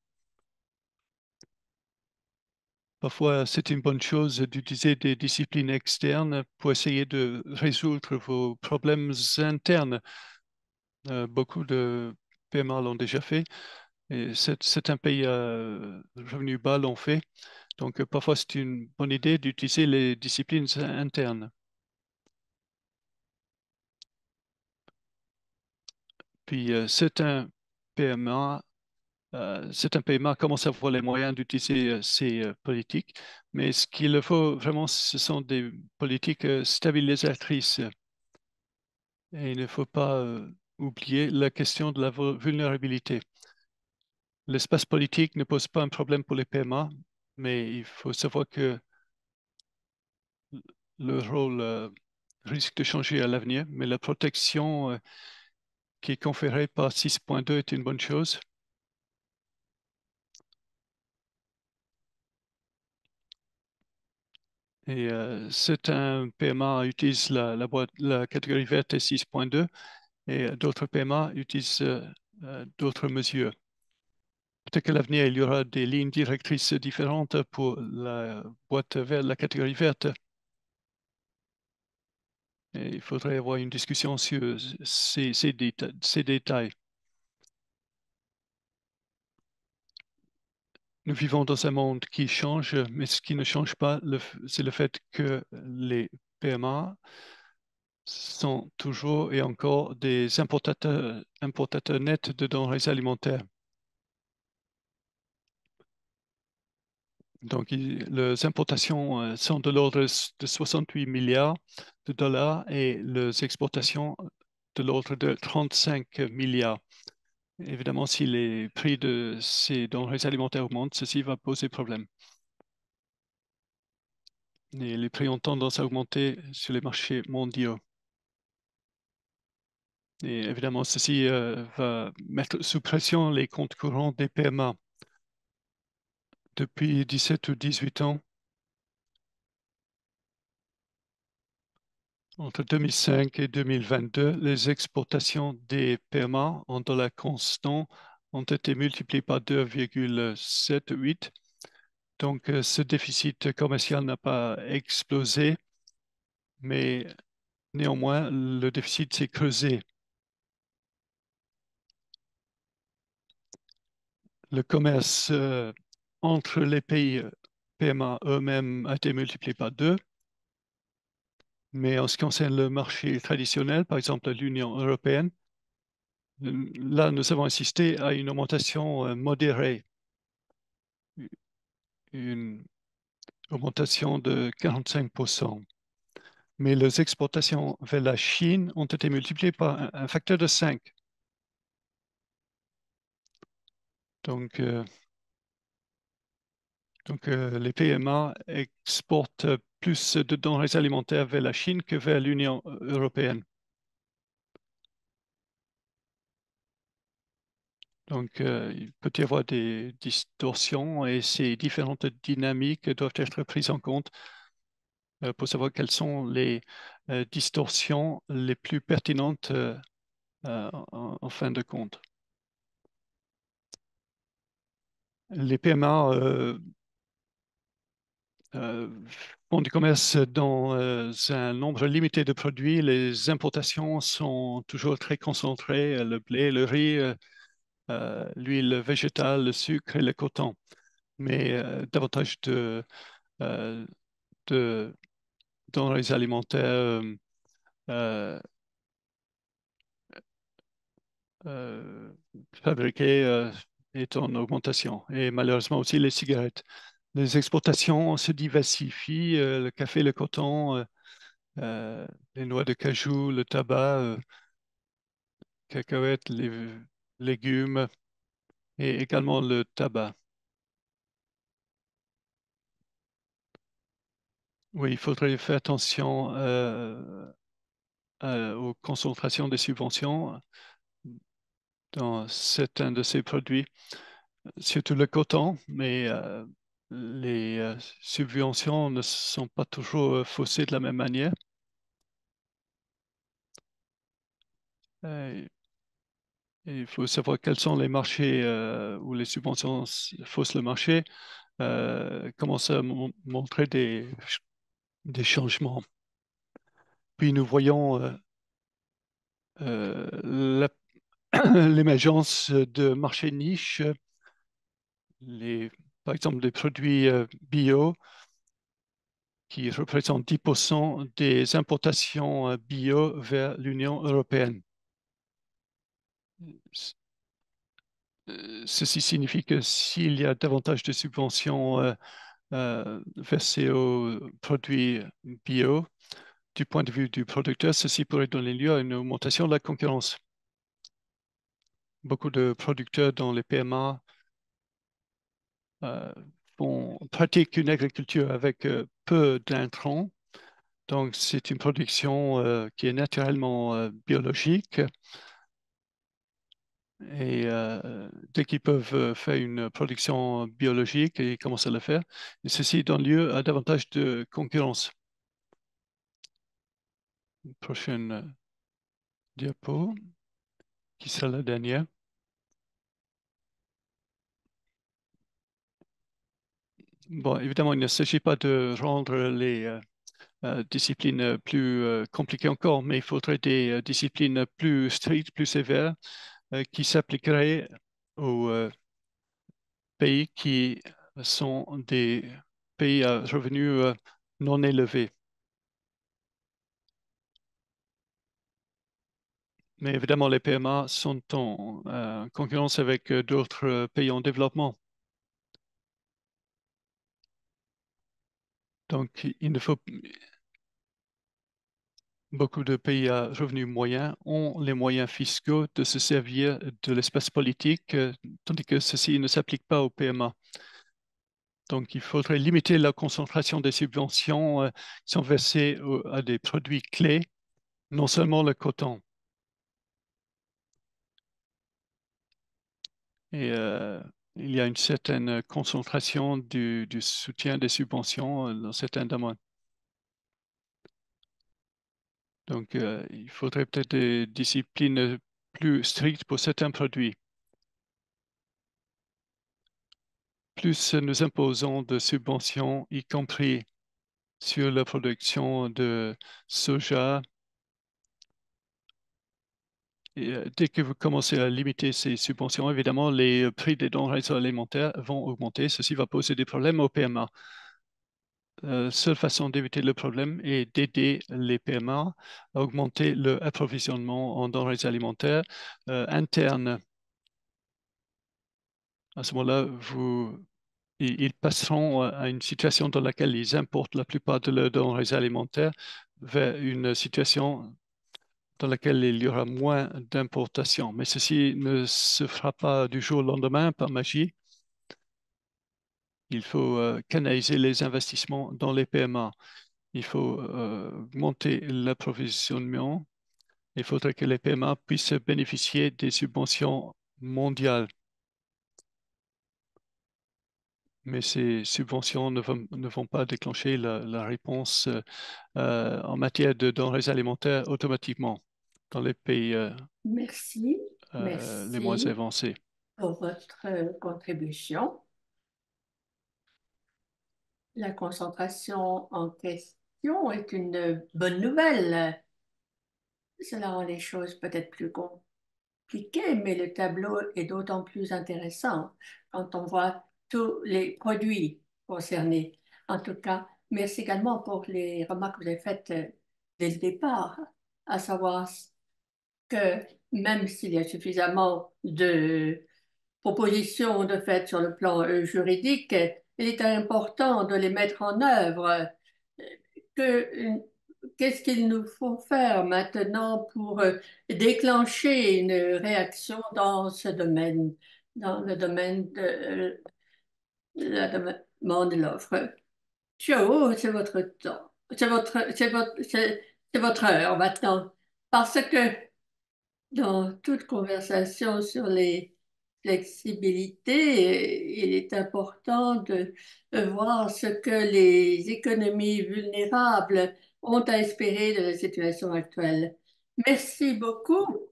Parfois, c'est une bonne chose d'utiliser des disciplines externes pour essayer de résoudre vos problèmes internes. Euh, beaucoup de P M A l'ont déjà fait et c'est un pays à revenu bas l'ont fait. Donc, euh, parfois, c'est une bonne idée d'utiliser les disciplines internes. Puis, euh, certains P M A, euh, certains P M A commencent à avoir les moyens d'utiliser euh, ces euh, politiques, mais ce qu'il faut vraiment, ce sont des politiques euh, stabilisatrices. Et il ne faut pas euh, oublier la question de la vulnérabilité. L'espace politique ne pose pas un problème pour les P M A, mais il faut savoir que le rôle euh, risque de changer à l'avenir, mais la protection euh, qui est conférée par six point deux est une bonne chose. Et euh, certains P M A utilisent la, la, boîte, la catégorie verte et six point deux et d'autres P M A utilisent euh, euh, d'autres mesures. peut-être qu'à l'avenir, il y aura des lignes directrices différentes pour la boîte verte, la catégorie verte. Et il faudrait avoir une discussion sur ces, ces, déta ces détails. Nous vivons dans un monde qui change, mais ce qui ne change pas, c'est le fait que les P M A sont toujours et encore des importateurs, importateurs nets de denrées alimentaires. Donc, il, les importations euh, sont de l'ordre de soixante-huit milliards de dollars et les exportations de l'ordre de trente-cinq milliards. Évidemment, si les prix de ces denrées alimentaires augmentent, ceci va poser problème. Et les prix ont tendance à augmenter sur les marchés mondiaux. Et évidemment, ceci euh, va mettre sous pression les comptes courants des P M A. Depuis dix-sept ou dix-huit ans, entre deux mille cinq et deux mille vingt-deux, les exportations des P M A en dollars constants ont été multipliées par deux virgule soixante-dix-huit. Donc, euh, ce déficit commercial n'a pas explosé, mais néanmoins, le déficit s'est creusé. Le commerce euh, entre les pays P M A eux-mêmes a été multiplié par deux. Mais en ce qui concerne le marché traditionnel, par exemple l'Union européenne, là, nous avons assisté à une augmentation euh, modérée, une augmentation de quarante-cinq pour cent. Mais les exportations vers la Chine ont été multipliées par un, un facteur de cinq. Donc, euh, donc euh, les P M A exportent plus de denrées alimentaires vers la Chine que vers l'Union européenne. Donc, euh, il peut y avoir des distorsions et ces différentes dynamiques doivent être prises en compte euh, pour savoir quelles sont les euh, distorsions les plus pertinentes euh, euh, en, en fin de compte. Les P M A euh, euh, font du commerce dans euh, un nombre limité de produits. Les importations sont toujours très concentrées, le blé, le riz, euh, euh, l'huile végétale, le sucre et le coton. Mais euh, davantage de, euh, de denrées alimentaires euh, euh, euh, fabriquées euh, est en augmentation. Et malheureusement aussi les cigarettes. Les exportations se diversifient, euh, le café, le coton, euh, euh, les noix de cajou, le tabac, euh, cacahuètes, les légumes et également le tabac. Oui, il faudrait faire attention euh, euh, aux concentrations des subventions dans certains de ces produits, surtout le coton, mais euh, les euh, subventions ne sont pas toujours euh, faussées de la même manière. Euh, il faut savoir quels sont les marchés euh, où les subventions faussent le marché, euh, commencent à mon- montrer des, des changements. Puis nous voyons euh, euh, la- l'émergence de marchés niches, les, par exemple des produits euh, bio qui représentent dix pour cent des importations euh, bio vers l'Union européenne. C- euh, Ceci signifie que s'il y a davantage de subventions euh, euh, versées aux produits bio, du point de vue du producteur, ceci pourrait donner lieu à une augmentation de la concurrence. Beaucoup de producteurs dans les P M A euh, font, pratiquent une agriculture avec euh, peu d'intrants. Donc, c'est une production euh, qui est naturellement euh, biologique. Et euh, dès qu'ils peuvent euh, faire une production biologique et ils commencent à le faire, et ceci donne lieu à davantage de concurrence. Prochaine euh, diapo, qui sera la dernière. Bon, évidemment, il ne s'agit pas de rendre les euh, euh, disciplines plus euh, compliquées encore, mais il faudrait des euh, disciplines plus strictes, plus sévères, euh, qui s'appliqueraient aux euh, pays qui sont des pays à revenus euh, non élevés. Mais évidemment, les P M A sont en euh, concurrence avec euh, d'autres euh, pays en développement. Donc, il ne faut beaucoup de pays à revenus moyens ont les moyens fiscaux de se servir de l'espace politique, euh, tandis que ceci ne s'applique pas aux P M A. Donc, il faudrait limiter la concentration des subventions euh, qui sont versées au- à des produits clés, non seulement le coton. Et euh, il y a une certaine concentration du, du soutien des subventions euh, dans certains domaines. Donc, euh, il faudrait peut-être des disciplines plus strictes pour certains produits. Plus nous imposons de subventions, y compris sur la production de soja, et euh, dès que vous commencez à limiter ces subventions, évidemment, les prix des denrées alimentaires vont augmenter. Ceci va poser des problèmes aux P M A. La seule façon d'éviter le problème est d'aider les P M A à augmenter leur approvisionnement en denrées alimentaires euh, internes. À ce moment-là, vous, ils ils passeront à une situation dans laquelle ils importent la plupart de leurs denrées alimentaires vers une situation dans laquelle il y aura moins d'importations. Mais ceci ne se fera pas du jour au lendemain par magie. Il faut euh, canaliser les investissements dans les P M A. Il faut euh, augmenter l'approvisionnement. Il faudrait que les P M A puissent bénéficier des subventions mondiales. Mais ces subventions ne vont, ne vont pas déclencher la, la réponse euh, euh, en matière de denrées alimentaires automatiquement dans les pays euh, Merci, euh, les moins merci avancés. pour votre euh, contribution. La concentration en question est une bonne nouvelle. Cela rend les choses peut-être plus compliquées, mais le tableau est d'autant plus intéressant quand on voit tous les produits concernés. En tout cas, merci également pour les remarques que vous avez faites euh, dès le départ, à savoir que même s'il y a suffisamment de propositions de fait sur le plan euh, juridique, il est important de les mettre en œuvre. Que, qu'est-ce qu'il nous faut faire maintenant pour euh, déclencher une réaction dans ce domaine, dans le domaine de euh, la demande de l'offre? Joe, c'est votre temps, c'est votre, c'est votre, c'est c'est votre heure maintenant, parce que dans toute conversation sur les flexibilités, il est important de voir ce que les économies vulnérables ont à espérer de la situation actuelle. Merci beaucoup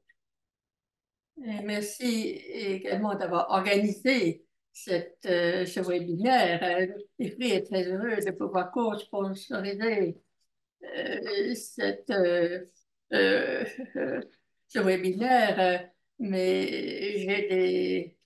et merci également d'avoir organisé cette, euh, ce webinaire. Euh, Ifri est très heureux de pouvoir co-sponsoriser euh, cette, euh, euh, euh, ce webinaire, euh, mais j'ai des,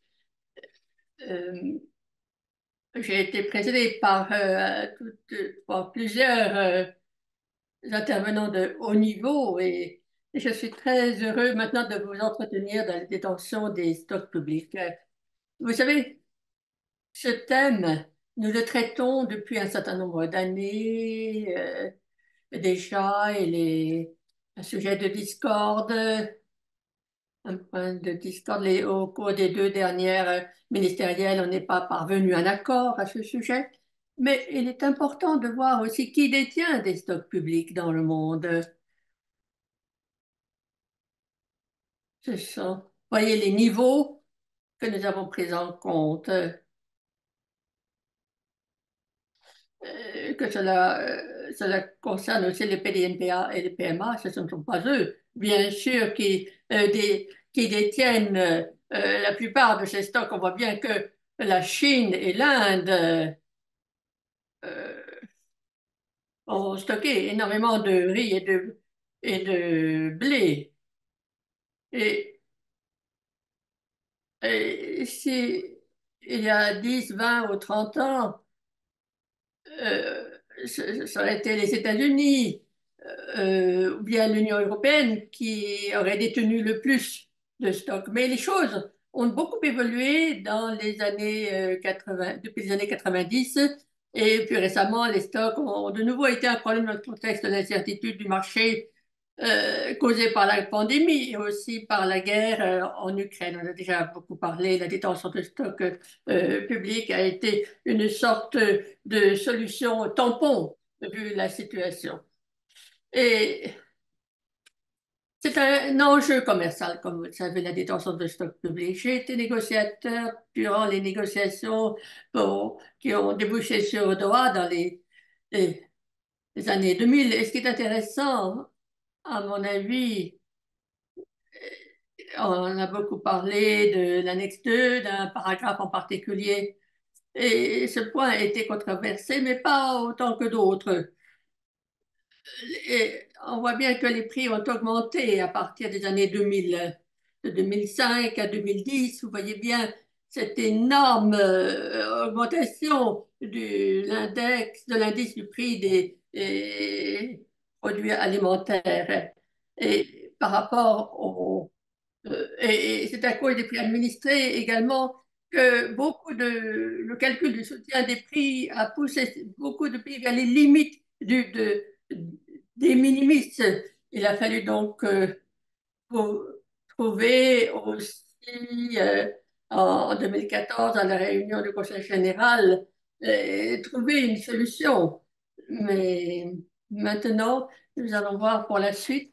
euh, j'ai été précédée par, euh, toutes- par plusieurs euh, intervenants de haut niveau et, et je suis très heureux maintenant de vous entretenir dans la détention des stocks publics. Euh, Vous savez, ce thème, nous le traitons depuis un certain nombre d'années euh, déjà. Il est un sujet de discorde, un point de discorde. Les- Au cours des deux dernières euh, ministérielles, on n'est pas parvenu à un accord à ce sujet. Mais il est important de voir aussi qui détient des stocks publics dans le monde. Ce sont, voyez, les niveaux que nous avons pris en compte. Euh, que cela, euh, cela concerne aussi les P D N P A et les P M A, ce ne sont pas eux, bien sûr, qui, euh, des- qui détiennent euh, la plupart de ces stocks. On voit bien que la Chine et l'Inde, euh, ont stocké énormément de riz et de, et de blé. Et, et si il y a dix, vingt ou trente ans, euh, ce- ça aurait été les États-Unis euh, ou bien l'Union européenne qui aurait détenu le plus de stocks. Mais les choses ont beaucoup évolué dans les années euh, quatre-vingts, depuis les années quatre-vingt-dix. Et plus récemment, les stocks ont de nouveau été un problème dans le contexte de l'incertitude du marché euh, causée par la pandémie et aussi par la guerre euh, en Ukraine. On a déjà beaucoup parlé, la détention de stocks euh, publics a été une sorte de solution tampon vu la situation. Et c'est un enjeu commercial, comme vous le savez, la détention de stocks publics. J'ai été négociateur durant les négociations pour- qui ont débouché sur Doha dans les, les- les années deux mille. Et ce qui est intéressant, à mon avis, on a beaucoup parlé de l'annexe deux, d'un paragraphe en particulier, et ce point a été controversé, mais pas autant que d'autres. Et on voit bien que les prix ont augmenté à partir des années deux mille, de deux mille cinq à deux mille dix. Vous voyez bien cette énorme euh, augmentation de l'index, de l'indice du prix des, des produits alimentaires. Et par rapport au, euh, et, et c'est à cause des prix administrés également que beaucoup de, le calcul du soutien des prix a poussé beaucoup de pays vers les limites du, de, des minimis. Il a fallu donc euh, pour trouver aussi euh, en deux mille quatorze à la réunion du Conseil général, euh, trouver une solution. Mais maintenant, nous allons voir pour la suite.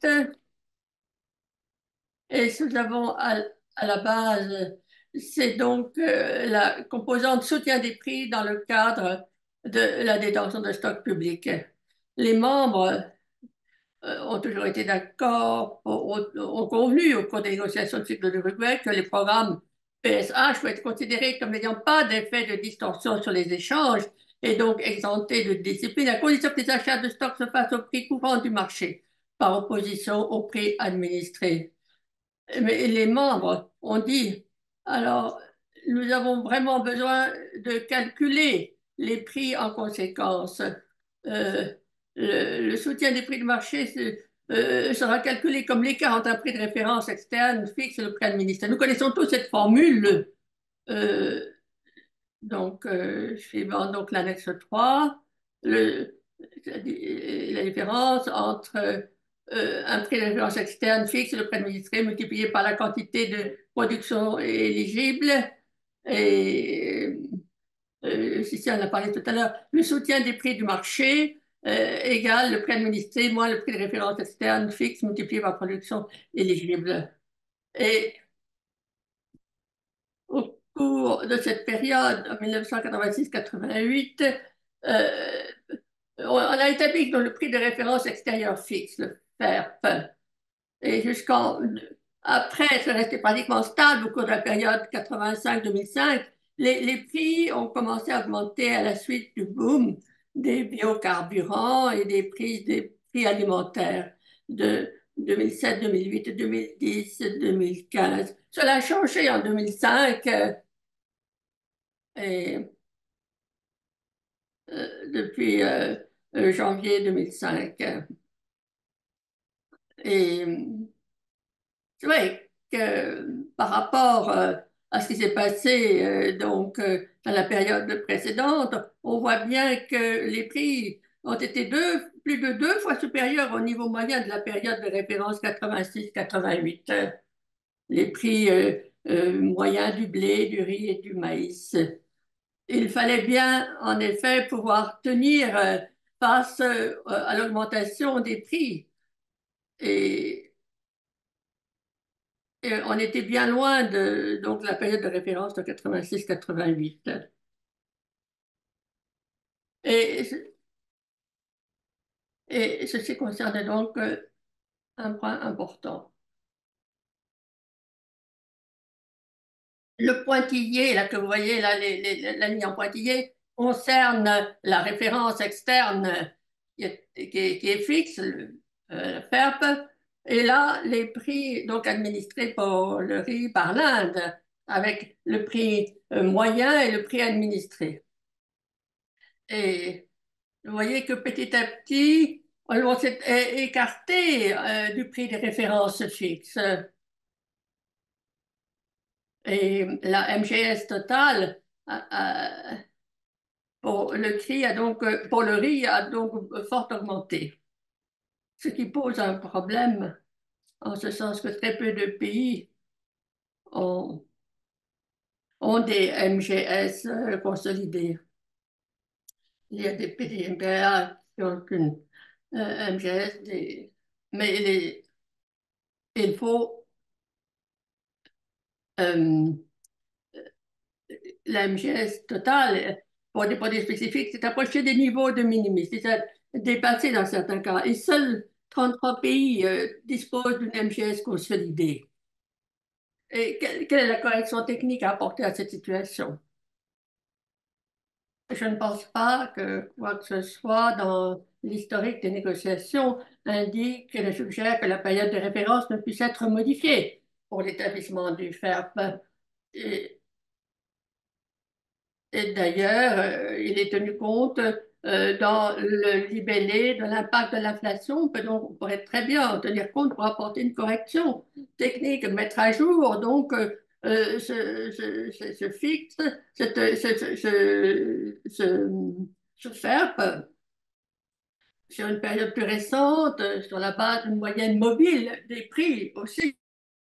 Et ce que nous avons à, à la base, c'est donc euh, la composante soutien des prix dans le cadre de la détention de stock public. Les membres euh, ont toujours été d'accord, ont, ont convenu au cours des négociations de cycle de Uruguay que les programmes P S H doivent être considérés comme n'ayant pas d'effet de distorsion sur les échanges et donc exemptés de discipline à condition que les achats de stock se fassent au prix courant du marché, par opposition au prix administré. Mais les membres ont dit, alors, nous avons vraiment besoin de calculer les prix en conséquence. Euh, le, le soutien des prix de marché euh, sera calculé comme l'écart entre un prix de référence externe fixe et le prix administré. Nous connaissons tous cette formule. Euh, donc, euh, suivant donc l'annexe trois, le, la différence entre euh, un prix de référence externe fixe et le prix administré multiplié par la quantité de production éligible. Et euh, si on a parlé tout à l'heure, le soutien des prix du marché euh, égale le prix administré moins le prix de référence externe fixe multiplié par la production éligible. Et au cours de cette période, en mille neuf cent quatre-vingt-six quatre-vingt-huit, euh, on a établi que le prix de référence extérieur fixe, le F E R P, et jusqu'en après, c'est resté pratiquement stable au cours de la période quatre-vingt-cinq deux mille cinq. Les, les prix ont commencé à augmenter à la suite du boom des biocarburants et des prix des prix alimentaires de deux mille sept, deux mille huit, deux mille dix, deux mille quinze. Cela a changé en deux mille cinq euh, et euh, depuis euh, euh, janvier deux mille cinq. Et c'est vrai que par rapport euh, à ce qui s'est passé euh, donc euh, dans la période précédente, on voit bien que les prix ont été deux, plus de deux fois supérieurs au niveau moyen de la période de référence quatre-vingt-six quatre-vingt-huit. Les prix euh, euh, moyens du blé, du riz et du maïs. Il fallait bien, en effet, pouvoir tenir euh, face euh, à l'augmentation des prix. Et Et on était bien loin de donc, la période de référence de quatre-vingt-six quatre-vingt-huit. Et, et ceci concerne donc euh, un point important. Le pointillé, là, que vous voyez, là, les, les, la ligne en pointillé, concerne la référence externe qui est, qui est- qui est fixe, le euh, F E R P, et là, les prix donc administrés pour le riz par l'Inde, avec le prix euh, moyen et le prix administré. Et vous voyez que petit à petit, on s'est é- écarté euh, du prix des références fixes. Et la M G S totale a- a- pour le riz a donc, euh, pour le riz a donc fort augmenté. Ce qui pose un problème en ce sens que très peu de pays ont, ont des M G S euh, consolidés. Il y a des pays N P A qui ont une euh, M G S, des- mais les- il faut euh, la M G S totale pour des produits spécifiques s'est approché des niveaux de minimis, c'est-à-dire dépassé dans certains cas. Et seuls trente-trois pays euh, disposent d'une M G S consolidée. Et quelle, quelle est la correction technique à apporter à cette situation? Je ne pense pas que quoi que ce soit dans l'historique des négociations indique et ne suggère que la période de référence ne puisse être modifiée pour l'établissement du F E R P. Et, et d'ailleurs, euh, il est tenu compte euh, dans le libellé de l'impact de l'inflation. On peut donc, on pourrait très bien en tenir compte pour apporter une correction technique, mettre à jour donc euh, euh, ce, ce, ce, ce fixe, cette, ce, ce, ce, ce, ce F E R P sur une période plus récente, euh, sur la base d'une moyenne mobile des prix aussi,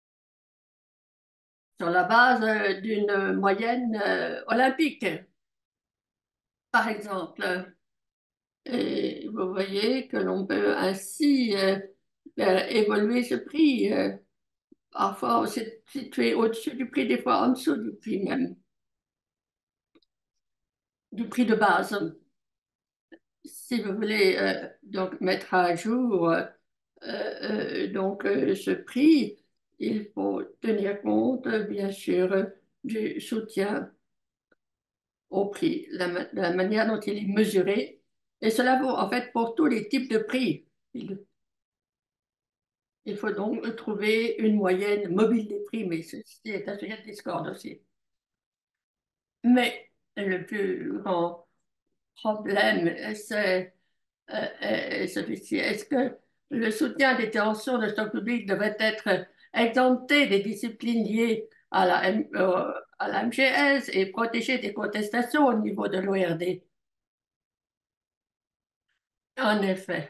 sur la base euh, d'une moyenne euh, olympique, par exemple. Et vous voyez que l'on peut ainsi euh, faire évoluer ce prix. euh, Parfois, on s'est situé au-dessus du prix, des fois en dessous du prix même, du prix de base. Si vous voulez euh, donc mettre à jour euh, euh, donc euh, ce prix, il faut tenir compte, bien sûr, du soutien au prix, la, ma- la manière dont il est mesuré. Et cela vaut en fait pour tous les types de prix. Il, il faut donc trouver une moyenne mobile des prix, mais ceci est un sujet de discorde aussi. Mais le plus grand problème, c'est euh, euh, celui-ci. Est-ce que le soutien des tensions de stock public devrait être exempté des disciplines liées à la, M- euh, à la M G S et protégé des contestations au niveau de l'O R D? En effet,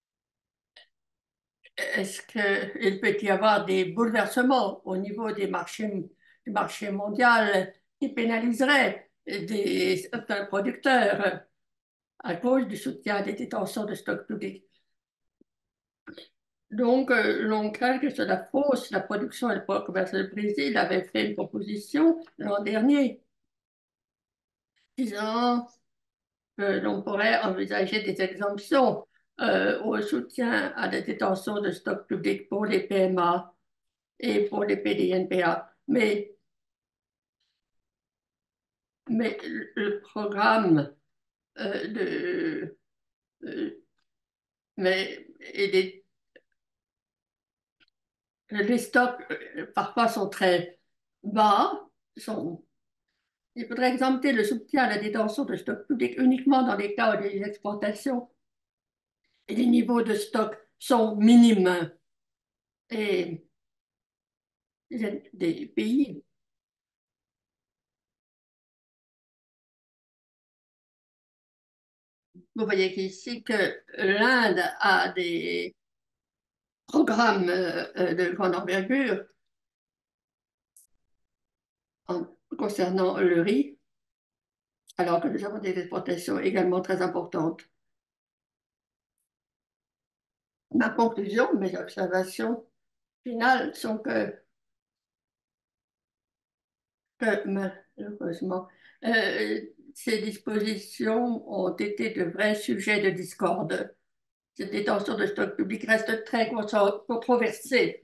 est-ce qu'il peut y avoir des bouleversements au niveau des marchés, du marché mondial qui pénaliseraient des, certains producteurs à cause du soutien des détentions de stock public? Donc, euh, l'on craint que cela fausse la production et le commerce. Le Brésil avait fait une proposition l'an dernier disant que l'on pourrait envisager des exemptions euh, au soutien à la détention de stock public pour les P M A et pour les P D N P A. Mais, mais le programme euh, de... euh, mais et les, les stocks euh, parfois sont très bas, sont il faudrait exempter le soutien à la détention de stock public uniquement dans les cas où les exportations et les niveaux de stock sont minimes. Et il y a des pays, vous voyez ici que l'Inde a des programmes euh, euh, de grande envergure en- concernant le riz, alors que nous avons des exportations également très importantes. Ma conclusion, mes observations finales sont que que malheureusement, euh, ces dispositions ont été de vrais sujets de discorde. Cette détention de stock public reste très contro- controversée.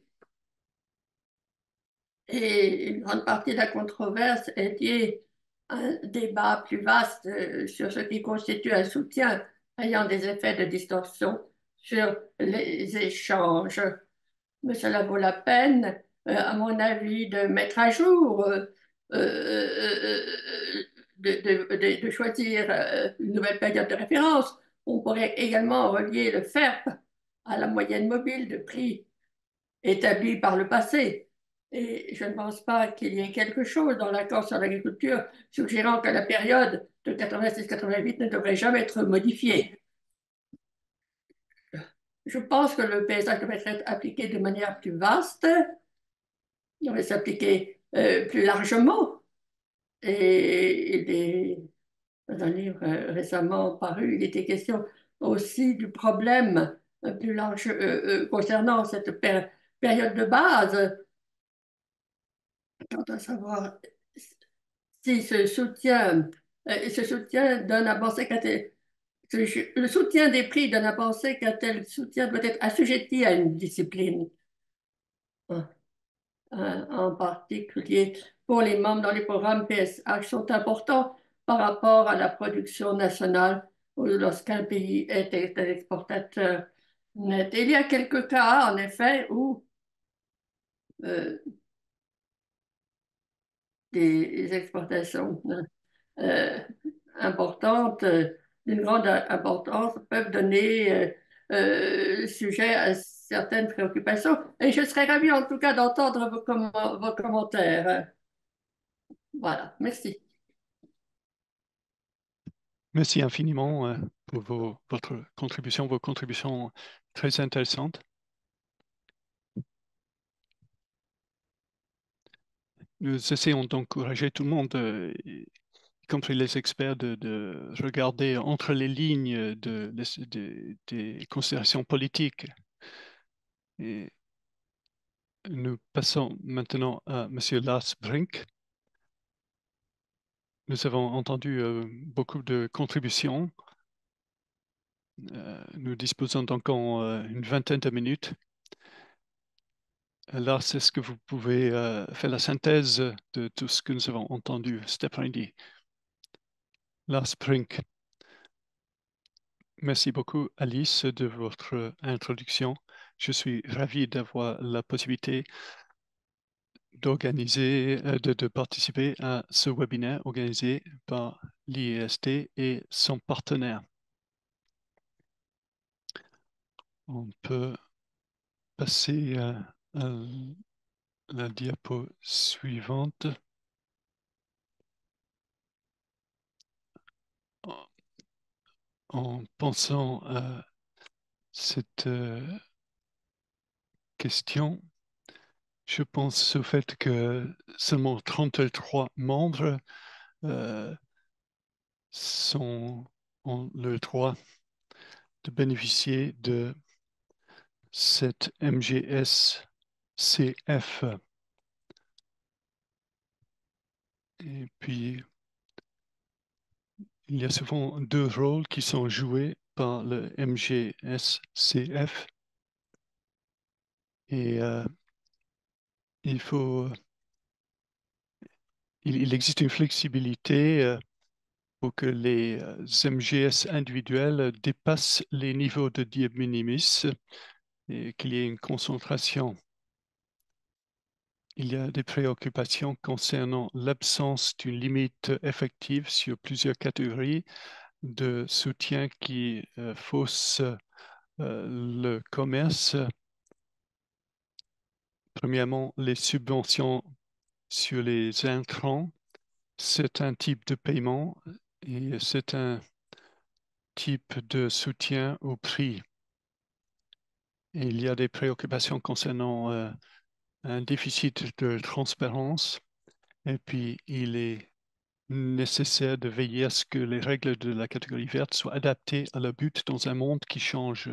Et une grande partie de la controverse est liée à un débat plus vaste euh, sur ce qui constitue un soutien ayant des effets de distorsion sur les échanges. Mais cela vaut la peine, euh, à mon avis, de mettre à jour, euh, euh, euh, de, de- de- de choisir euh, une nouvelle période de référence. On pourrait également relier le F E R P à la moyenne mobile de prix établie par le passé. Et je ne pense pas qu'il y ait quelque chose dans l'accord sur l'agriculture suggérant que la période de quatre-vingt-six quatre-vingt-huit ne devrait jamais être modifiée. Je pense que le paysage devrait être appliqué de manière plus vaste, il devrait s'appliquer euh, plus largement. Et il est, dans un livre euh, récemment paru, il était question aussi du problème euh, plus large euh, euh, concernant cette péri- période de base, quant à savoir si ce soutien, euh, ce soutien donne à penser qu'un tel- ce- le soutien des prix donne à penser qu'un tel soutien doit être assujetti à une discipline, hein, hein, en particulier pour les membres dans les programmes P S H sont importants par rapport à la production nationale ou lorsqu'un pays est un exportateur net. Il y a quelques cas, en effet, où euh, des exportations euh, importantes, euh, d'une grande importance, peuvent donner euh, euh, sujet à certaines préoccupations. Et je serais ravie en tout cas d'entendre vos, comm- vos commentaires. Voilà, merci. Merci infiniment euh, pour vos, votre contribution, vos contributions très intéressantes. Nous essayons d'encourager tout le monde, euh, y compris les experts, de, de regarder entre les lignes de, de- de- des considérations politiques. Et nous passons maintenant à M. Lars Brink. Nous avons entendu euh, beaucoup de contributions. Euh, nous disposons donc en euh, une vingtaine de minutes. Lars, est-ce que vous pouvez euh, faire la synthèse de tout ce que nous avons entendu cet après-midi? Lars Brink. Merci beaucoup, Alice, de votre introduction. Je suis ravi d'avoir la possibilité d'organiser, euh, de, de participer à ce webinaire organisé par l'I E S T et son partenaire. On peut passer à, à la diapo suivante. En, en pensant à cette euh, question, je pense au fait que seulement trente-trois membres euh, sont, ont le droit de bénéficier de cette M G S C F. Et puis, il y a souvent deux rôles qui sont joués par le M G S C F. Et euh, il faut, il, il existe une flexibilité euh, pour que les euh, M G S individuels dépassent les niveaux de de minimis et qu'il y ait une concentration. Il y a des préoccupations concernant l'absence d'une limite effective sur plusieurs catégories de soutien qui euh, faussent euh, le commerce. Premièrement, les subventions sur les intrants, c'est un type de paiement et c'est un type de soutien au prix. Et il y a des préoccupations concernant euh, un déficit de transparence et puis il est nécessaire de veiller à ce que les règles de la catégorie verte soient adaptées à la but dans un monde qui change.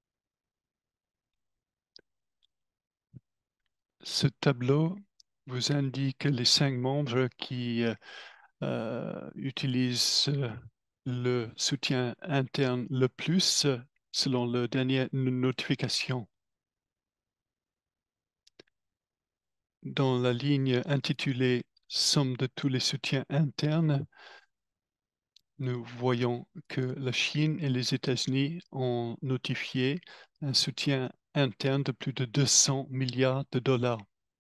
Ce tableau vous indique les cinq membres qui euh, euh, utilisent le soutien interne le plus selon la dernière notification. Dans la ligne intitulée « Somme de tous les soutiens internes », nous voyons que la Chine et les États-Unis ont notifié un soutien interne de plus de deux cents milliards de dollars.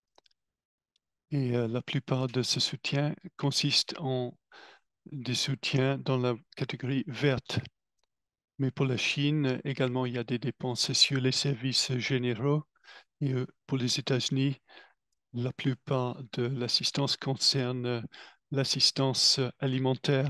Et euh, la plupart de ce soutien consiste en des soutiens dans la catégorie verte. Mais pour la Chine, également, il y a des dépenses sur les services généraux. Et euh, pour les États-Unis, la plupart de l'assistance concerne l'assistance alimentaire.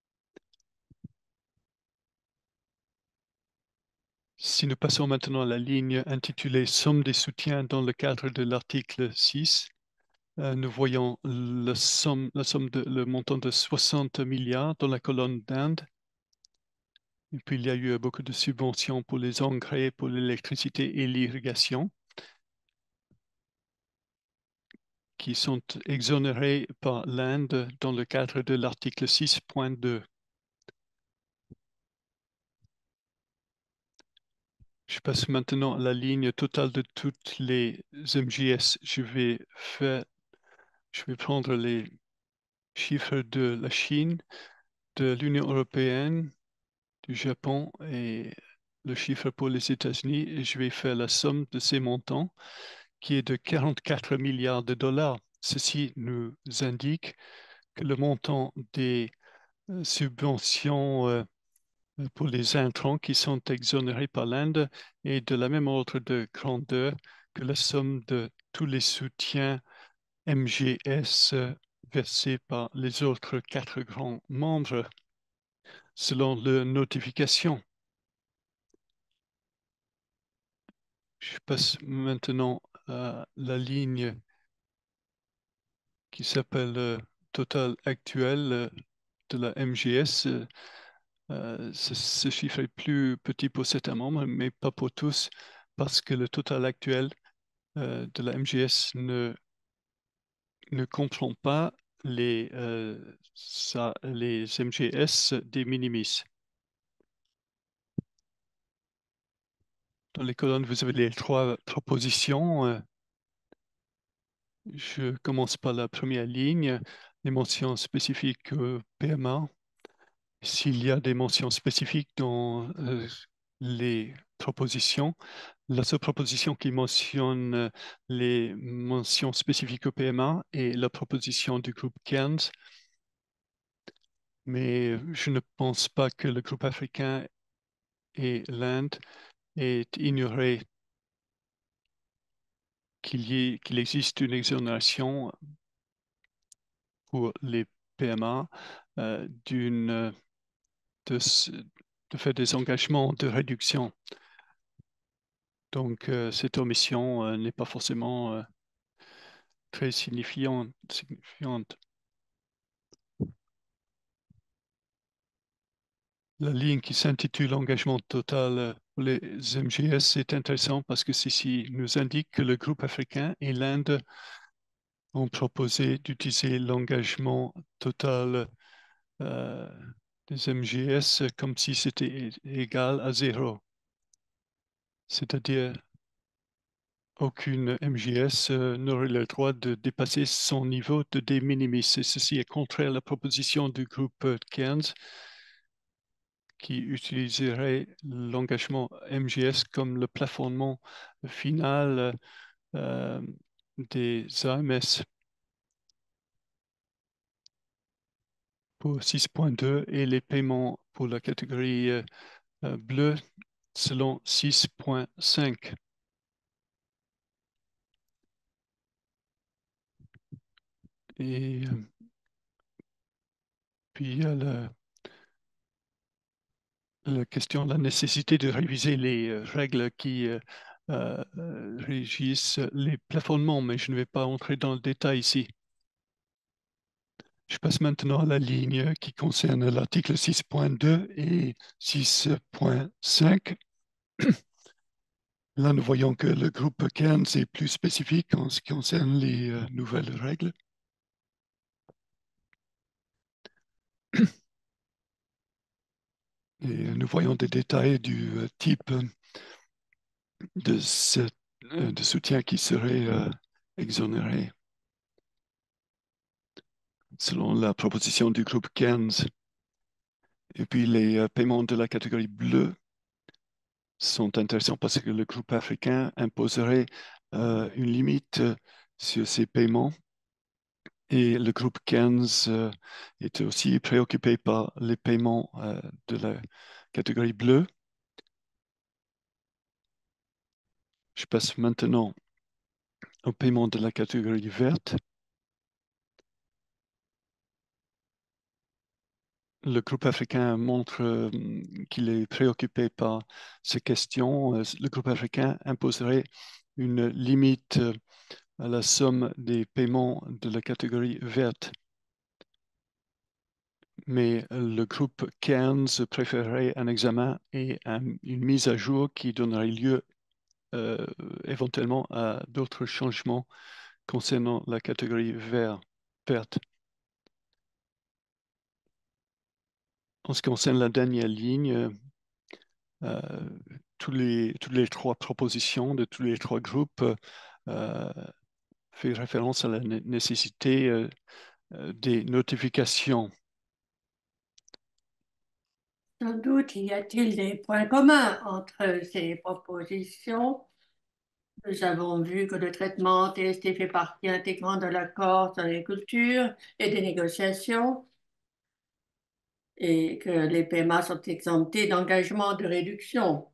Si nous passons maintenant à la ligne intitulée Somme des soutiens dans le cadre de l'article six, euh, nous voyons la somme, la somme de, le montant de soixante milliards dans la colonne d'Inde. Et puis, il y a eu beaucoup de subventions pour les engrais, pour l'électricité et l'irrigation qui sont exonérés par l'Inde dans le cadre de l'article six point deux. Je passe maintenant à la ligne totale de toutes les M G S. Je vais faire, je vais prendre les chiffres de la Chine, de l'Union européenne, du Japon et le chiffre pour les États-Unis et je vais faire la somme de ces montants qui est de quarante-quatre milliards de dollars. Ceci nous indique que le montant des euh, subventions euh, pour les intrants qui sont exonérés par l'Inde est de la même ordre de grandeur que la somme de tous les soutiens M G S euh, versés par les autres quatre grands membres selon leur notification. Je passe maintenant à la ligne qui s'appelle euh, total actuel euh, de la M G S. Euh, ce, ce chiffre est plus petit pour certains membres, mais pas pour tous, parce que le total actuel euh, de la M G S ne, ne comprend pas les, euh, ça, les M G S des minimis. Dans les colonnes, vous avez les trois propositions. euh, Je commence par la première ligne, les mentions spécifiques au P M A. S'il y a des mentions spécifiques dans euh, les propositions, la seule proposition qui mentionne euh, les mentions spécifiques au P M A est la proposition du groupe Cairns, mais je ne pense pas que le groupe africain et l'Inde aient ignoré qu'il y ait- qu'il existe une exonération pour les P M A euh, d'une, de, s- de faire des engagements de réduction. Donc, euh, cette omission euh, n'est pas forcément euh, très signifiante. signifiante. La ligne qui s'intitule Engagement total euh, pour les M G S est intéressant parce que ceci nous indique que le groupe africain et l'Inde ont proposé d'utiliser l'engagement total euh, des M G S comme si c'était égal à zéro. C'est-à-dire aucune M G S euh, n'aurait le droit de dépasser son niveau de de minimis. Et ceci est contraire à la proposition du groupe Cairns qui utiliserait l'engagement M G S comme le plafonnement final euh, des A M S pour six point deux et les paiements pour la catégorie euh, bleue selon six point cinq. Et euh, puis il y a la, la question de la nécessité de réviser les euh, règles qui euh, euh, régissent les plafonnements, mais je ne vais pas entrer dans le détail ici. Je passe maintenant à la ligne qui concerne l'article six point deux et six point cinq. Là, nous voyons que le groupe Cairns est plus spécifique en ce qui concerne les euh, nouvelles règles. Et nous voyons des détails du euh, type de, ce, euh, de soutien qui serait euh, exonéré selon la proposition du groupe Cairns. Et puis les euh, paiements de la catégorie bleue sont intéressants parce que le groupe africain imposerait euh, une limite euh, sur ces paiements. Et le groupe quinze euh, était aussi préoccupé par les paiements euh, de la catégorie bleue. Je passe maintenant au paiement de la catégorie verte. Le groupe africain montre euh, qu'il est préoccupé par ces questions. Euh, Le groupe africain imposerait une limite euh, à la somme des paiements de la catégorie verte. Mais le groupe quinze préférerait un examen et un- une mise à jour qui donnerait lieu euh, éventuellement à d'autres changements concernant la catégorie vert, verte. En ce qui concerne la dernière ligne, euh, tous les, toutes les trois propositions de tous les trois groupes euh, fait référence à la né- nécessité euh, euh, des notifications. Sans doute y a-t-il des points communs entre ces propositions. Nous avons vu que le traitement T S T fait partie intégrante de l'accord sur l'agriculture et des négociations et que les P M A sont exemptés d'engagement de réduction.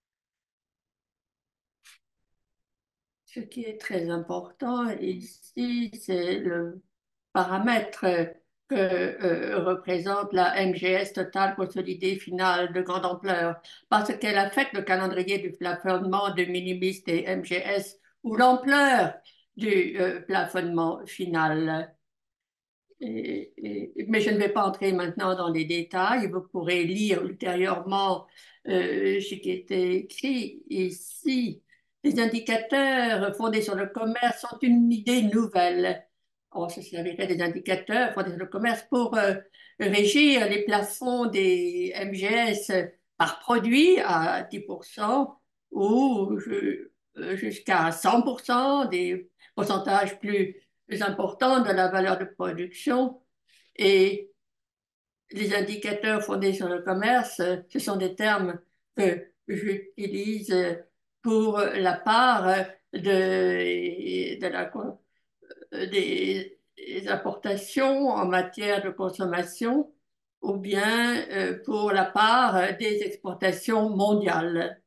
Ce qui est très important ici, c'est le paramètre que euh, représente la M G S totale consolidée finale de grande ampleur, parce qu'elle affecte le calendrier du plafonnement de minimis des M G S ou l'ampleur du euh, plafonnement final. Et- et- mais je ne vais pas entrer maintenant dans les détails. Vous pourrez lire ultérieurement euh, ce qui était écrit ici. Les indicateurs fondés sur le commerce sont une idée nouvelle. On se servirait des indicateurs fondés sur le commerce pour euh, régir les plafonds des M G S par produit à dix pour cent ou euh, jusqu'à cent pour cent des pourcentages plus plus important de la valeur de production et les indicateurs fondés sur le commerce, ce sont des termes que j'utilise pour la part de, de la, des, des importations en matière de consommation ou bien euh, pour la part des exportations mondiales.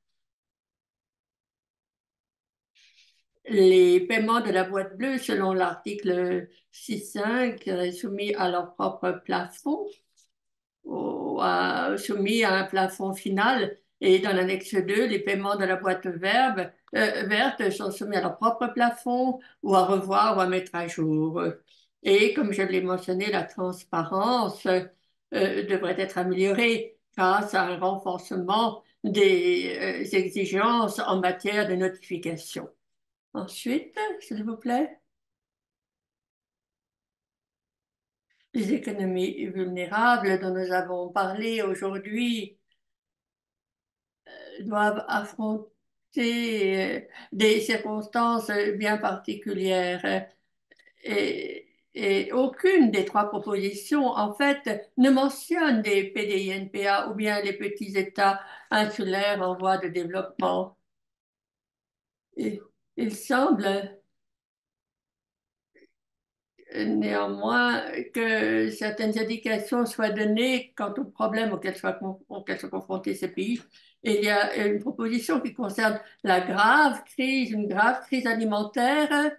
Les paiements de la boîte bleue, selon l'article six point cinq, seraient soumis à leur propre plafond, ou à- soumis à un plafond final. Et dans l'annexe deux, les paiements de la boîte verbe, euh, verte sont soumis à leur propre plafond ou à revoir ou à mettre à jour. Et comme je l'ai mentionné, la transparence euh, devrait être améliorée grâce à un renforcement des euh, exigences en matière de notification. Ensuite, s'il vous plaît, les économies vulnérables dont nous avons parlé aujourd'hui doivent affronter euh, des circonstances bien particulières. Et, et aucune des trois propositions, en fait, ne mentionne des P D I N P A ou bien les petits États insulaires en voie de développement. Et il semble néanmoins que certaines indications soient données quant aux problèmes auxquels soient, auxquels sont confrontés ces pays. Et il y a une proposition qui concerne la grave crise, une grave crise alimentaire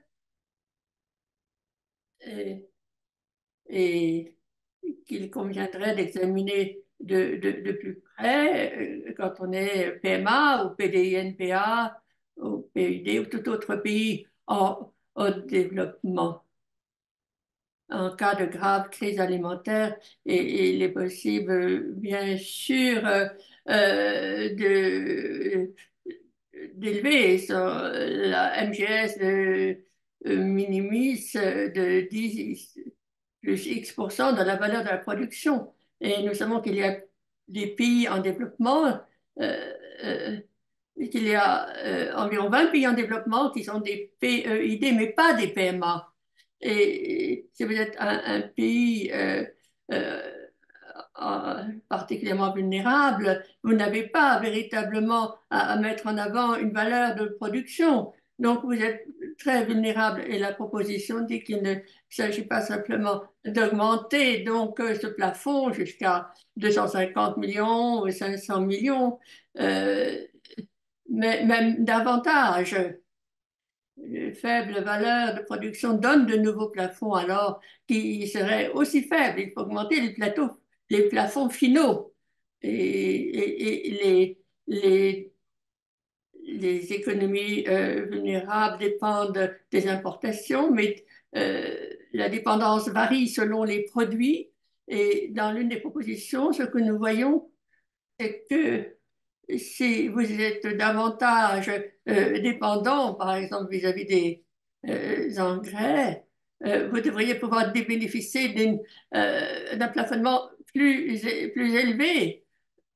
et, et qu'il conviendrait d'examiner de, de, de, plus près euh, quand on est P M A ou P D I N P A ou P U D ou tout autre pays en, en développement. En cas de grave crise alimentaire, et, il est possible, bien sûr, euh, euh, de, d'élever son- la M G S de euh, minimis de dix plus X pour cent de la valeur de la production. Et nous savons qu'il y a des pays en développement, euh, euh, qu'il y a euh, environ vingt pays en développement qui sont des P E I D, mais pas des P M A. Et si vous êtes un, un pays euh, euh, euh, particulièrement vulnérables, vous n'avez pas véritablement à, à mettre en avant une valeur de production. Donc, vous êtes très vulnérable. Et la proposition dit qu'il ne s'agit pas simplement d'augmenter donc euh, ce plafond jusqu'à deux cent cinquante millions ou cinq cents millions, euh, mais même davantage. Les faibles valeurs de production donnent de nouveaux plafonds alors qui seraient aussi faibles. Il faut augmenter les plateaux, les plafonds finaux. Et, et- et les, les, les économies euh, vulnérables dépendent des importations, mais euh, la dépendance varie selon les produits. Et dans l'une des propositions, ce que nous voyons, c'est que si vous êtes davantage euh, dépendant, par exemple vis-à-vis des euh, engrais, euh, vous devriez pouvoir bénéficier d'une, euh, d'un plafonnement plus, plus élevé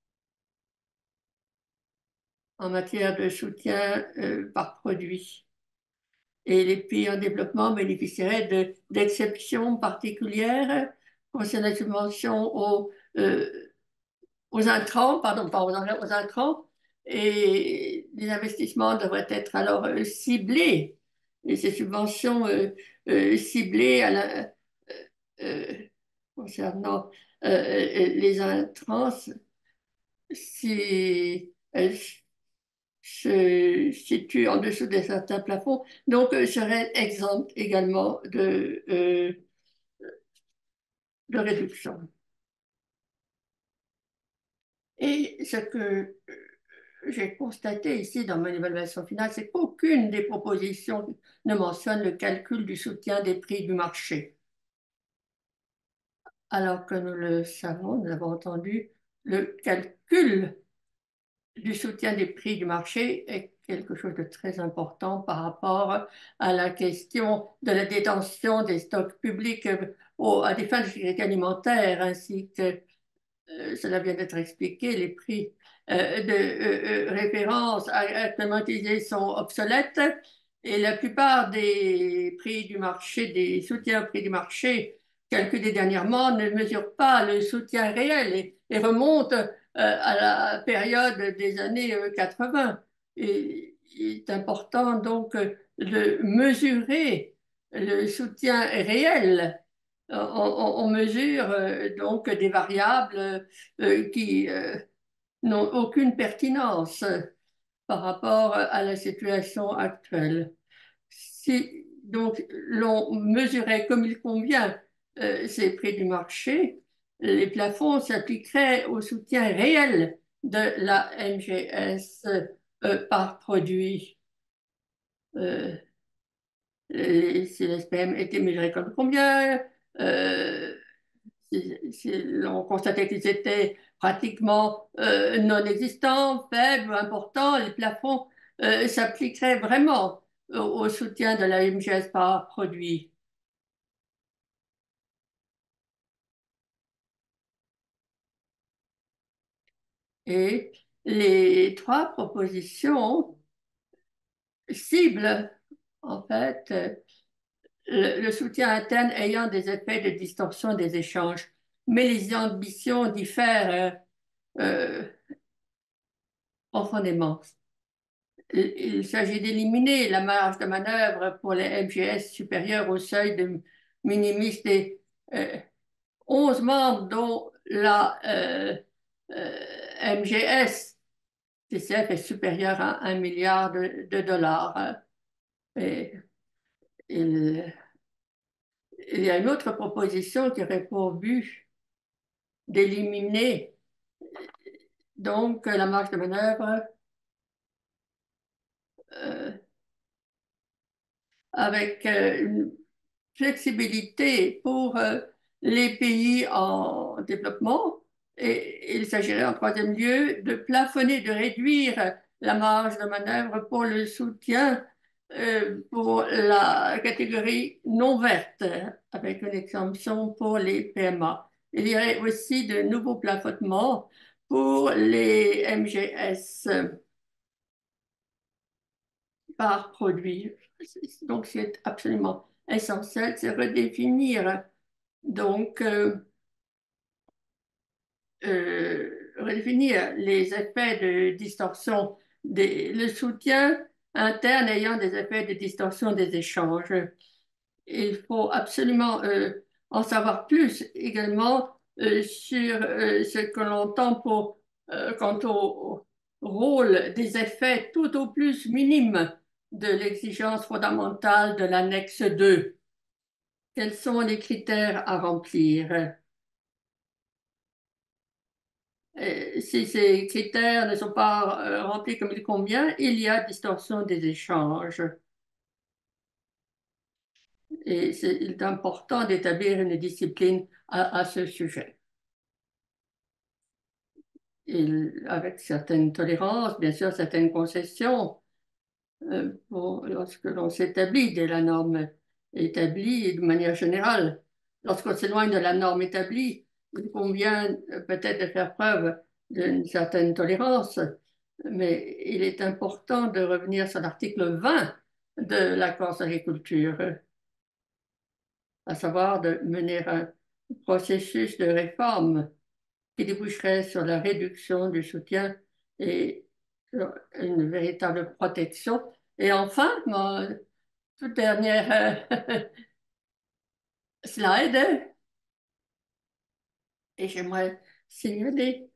en matière de soutien euh, par produit. Et les pays en développement bénéficieraient de, d'exceptions particulières concernant la subvention aux, euh, aux intrants, pardon, pas aux engrais, aux intrants, et les investissements devraient être alors euh, ciblés, et ces subventions euh, euh, ciblées à la, euh, euh, concernant euh, euh, les intrants, si elles se situent en dessous de certains plafonds, donc euh, seraient exemptes également de, euh, de réduction. Et ce que j'ai constaté ici dans mon évaluation finale, c'est qu'aucune des propositions ne mentionne le calcul du soutien des prix du marché. Alors que nous le savons, nous avons entendu, le calcul du soutien des prix du marché est quelque chose de très important par rapport à la question de la détention des stocks publics à des fins de sécurité alimentaire, ainsi que euh, cela vient d'être expliqué, les prix euh, de euh, euh, référence actuellement utilisés sont obsolètes et la plupart des prix du marché, des soutiens au prix du marché calculés dernièrement ne mesurent pas le soutien réel et, et remontent euh, à la période des années euh, quatre-vingts. Et il est important donc de mesurer le soutien réel. On, on- on mesure euh, donc des variables euh, qui euh, n'ont aucune pertinence par rapport à la situation actuelle. Si donc l'on mesurait comme il convient euh, ces prix du marché, les plafonds s'appliqueraient au soutien réel de la M G S euh, par produit. Euh, les, si l'S P M était mesuré comme combien, euh, si, si on constatait qu'ils étaient pratiquement euh, non existants, faibles ou importants, les plafonds euh, s'appliqueraient vraiment au, au soutien de la M G S par produit. Et les trois propositions ciblent en fait le, le soutien interne ayant des effets de distorsion des échanges, mais les ambitions diffèrent euh, profondément. Il s'agit d'éliminer la marge de manœuvre pour les M G S supérieure au seuil de minimis des euh, onze membres, dont la euh, euh, M G S T C F est supérieure à un milliard de, de dollars. Et il, il y a une autre proposition qui aurait pour but d'éliminer donc la marge de manœuvre euh, avec euh, une flexibilité pour euh, les pays en développement. Et il s'agirait en troisième lieu de plafonner, de réduire la marge de manœuvre pour le soutien euh, pour la catégorie non verte, avec une exemption pour les P M A. Il y aurait aussi de nouveaux plafonnements pour les M G S par produit. Donc, c'est absolument essentiel, c'est redéfinir donc euh, euh, redéfinir les effets de distorsion, des, le soutien interne ayant des effets de distorsion des échanges. Il faut absolument euh, en savoir plus également euh, sur euh, ce que l'on entend pour, euh, quant au rôle des effets tout au plus minimes de l'exigence fondamentale de l'annexe deux. Quels sont les critères à remplir? Euh, si ces critères ne sont pas euh, remplis comme il convient, il y a distorsion des échanges. Et c'est il est important d'établir une discipline à, à ce sujet. Il- avec certaines tolérances, bien sûr, certaines concessions, euh, pour- lorsque l'on s'établit de la norme établie de manière générale. Lorsqu'on s'éloigne de la norme établie, il convient euh, peut-être de faire preuve d'une certaine tolérance, mais il est important de revenir sur l'article vingt de l'accord sur l'agriculture, à savoir de mener un processus de réforme qui déboucherait sur la réduction du soutien et sur une véritable protection. Et enfin, mon toute dernière euh, slide, et j'aimerais signaler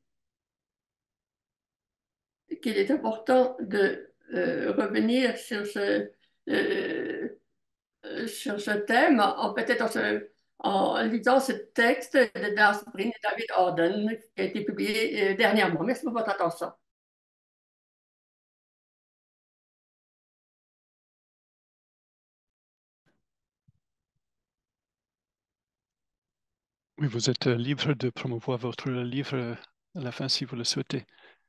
qu'il est important de euh, revenir sur ce, euh, euh, sur ce thème, en, peut-être en, ce- en lisant ce texte de Darcy Brin et David Orden qui a été publié euh, dernièrement. Merci pour votre attention. Oui, vous êtes euh, libre de promouvoir votre livre euh, à la fin si vous le souhaitez.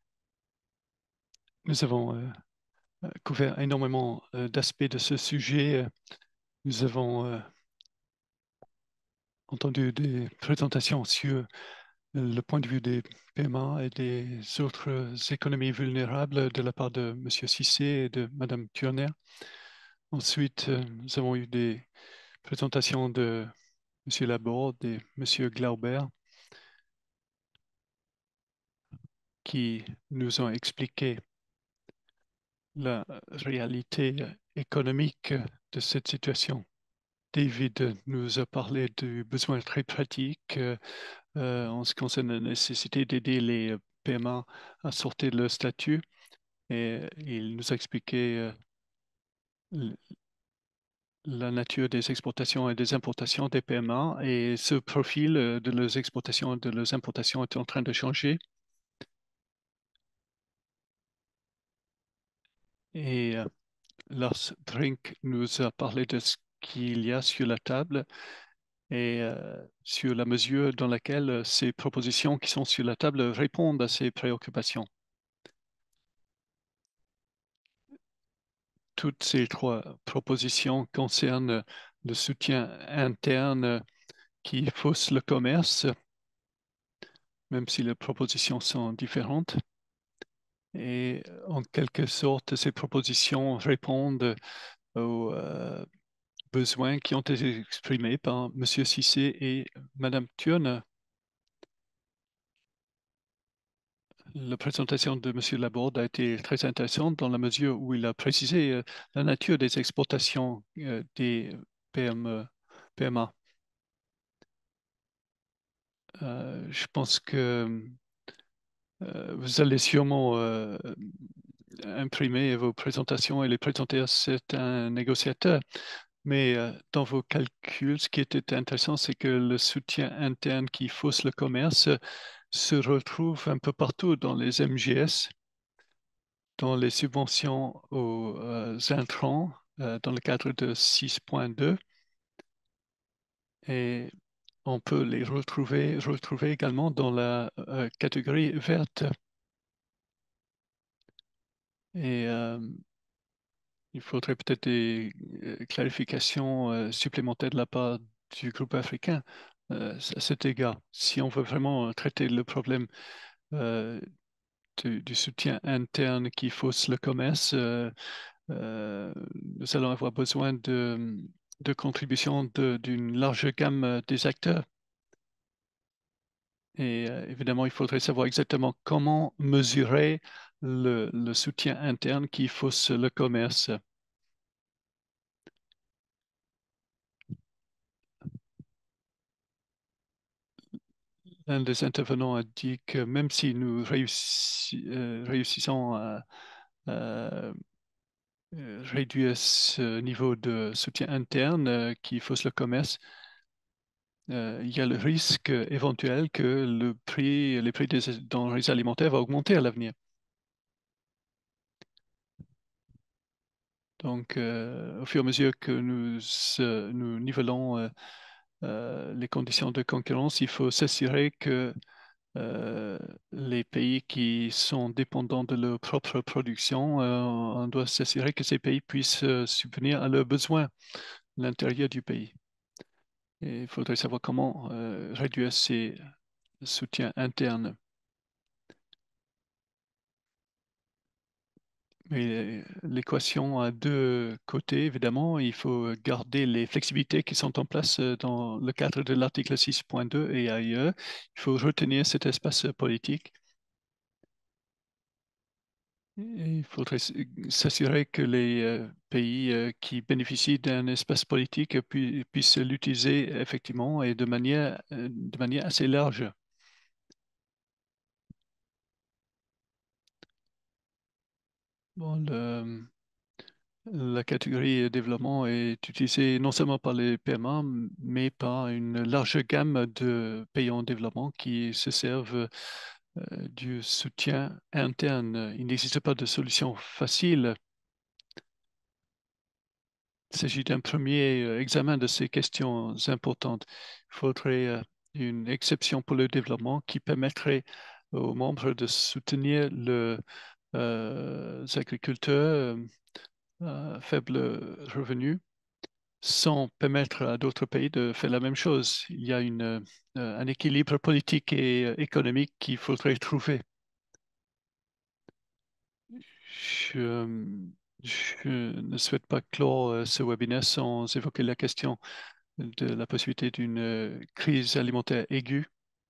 Nous avons euh, euh, couvert énormément euh, d'aspects de ce sujet. Nous avons euh, entendu des présentations sur le point de vue des P M A et des autres économies vulnérables de la part de M. Cissé et de Mme Turner. Ensuite, euh, nous avons eu des présentations de M. Laborde et M. Glauber qui nous ont expliqué la réalité économique de cette situation. David nous a parlé du besoin très pratique euh, euh, en ce qui concerne la nécessité d'aider les P M A à sortir de leur statut et il nous a expliqué euh, la nature des exportations et des importations des P M A et ce profil euh, de leurs exportations et de leurs importations est en train de changer. Et euh, Lars Brink nous a parlé de ce qu'il y a sur la table et euh, sur la mesure dans laquelle ces propositions qui sont sur la table répondent à ces préoccupations. Toutes ces trois propositions concernent le soutien interne qui fausse le commerce, même si les propositions sont différentes. Et en quelque sorte, ces propositions répondent aux euh, besoins qui ont été exprimés par M. Cissé et Mme Turner. La présentation de M. Laborde a été très intéressante dans la mesure où il a précisé euh, la nature des exportations euh, des P M E, P M A. Euh, je pense que euh, vous allez sûrement euh, imprimer vos présentations et les présenter à certains négociateurs. Mais euh, dans vos calculs, ce qui était intéressant, c'est que le soutien interne qui fausse le commerce se retrouve un peu partout dans les M G S, dans les subventions aux euh, intrants, euh, dans le cadre de six point deux. Et on peut les retrouver, retrouver également dans la euh, catégorie verte. Et euh, il faudrait peut-être des euh, clarifications euh, supplémentaires de la part du groupe africain euh, à cet égard. Si on veut vraiment traiter le problème euh, du, du soutien interne qui fausse le commerce, euh, euh, nous allons avoir besoin de, de contributions de- d'une large gamme des acteurs. Et euh, évidemment, il faudrait savoir exactement comment mesurer le, le soutien interne qui fausse le commerce. L'un des intervenants a dit que même si nous réussi, euh, réussissons à, à, euh, réduire ce niveau de soutien interne euh, qui fausse le commerce, euh, il y a le risque éventuel que le prix, les prix des denrées alimentaires vont augmenter à l'avenir. Donc, euh, au fur et à mesure que nous, euh, nous nivelons euh, euh, les conditions de concurrence, il faut s'assurer que euh, les pays qui sont dépendants de leur propre production, euh, on doit s'assurer que ces pays puissent euh, subvenir à leurs besoins à l'intérieur du pays. Et il faudrait savoir comment euh, réduire ces soutiens internes. Mais l'équation a deux côtés, évidemment. Il faut garder les flexibilités qui sont en place euh, dans le cadre de l'article six point deux et ailleurs. Il faut retenir cet espace politique. Et il faudrait s'assurer que les euh, pays euh, qui bénéficient d'un espace politique pu- puissent l'utiliser effectivement et de manière, euh, de manière assez large. Bon, le- la catégorie développement est utilisée non seulement par les P M A, mais par une large gamme de pays en développement qui se servent euh, du soutien interne. Il n'existe pas de solution facile. Il s'agit d'un premier euh, examen de ces questions importantes. Il faudrait euh, une exception pour le développement qui permettrait aux membres de soutenir les euh, agriculteurs euh, à faible revenu sans permettre à d'autres pays de faire la même chose. Il y a une, euh, un équilibre politique et euh, économique qu'il faudrait trouver. Je, je ne souhaite pas clore euh, ce webinaire sans évoquer la question de la possibilité d'une euh, crise alimentaire aiguë.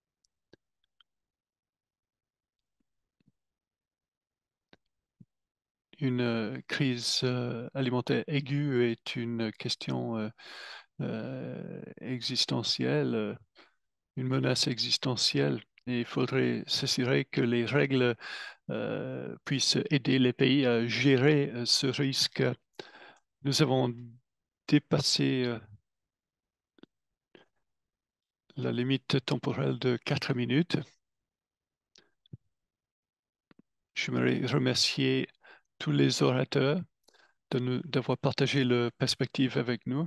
Une euh, crise euh, alimentaire aiguë est une question euh, euh, existentielle, euh, une menace existentielle. Et il faudrait s'assurer que les règles euh, puissent aider les pays à gérer euh, ce risque. Nous avons dépassé euh, la limite temporelle de quatre minutes. J'aimerais remercier tous les orateurs de nous, d'avoir partagé leur perspective avec nous.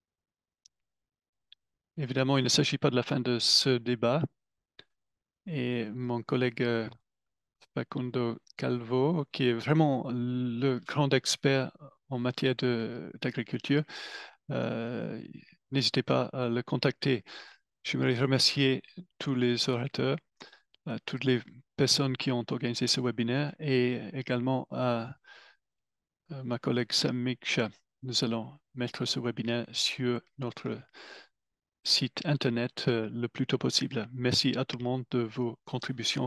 Évidemment, il ne s'agit pas de la fin de ce débat. Et mon collègue euh, Facundo Calvo, qui est vraiment le grand expert en matière de- d'agriculture, euh, n'hésitez pas à le contacter. J'aimerais remercier tous les orateurs, à toutes les personnes qui ont organisé ce webinaire et également à, à ma collègue Samiksha. Nous allons mettre ce webinaire sur notre site Internet euh, le plus tôt possible. Merci à tout le monde de vos contributions.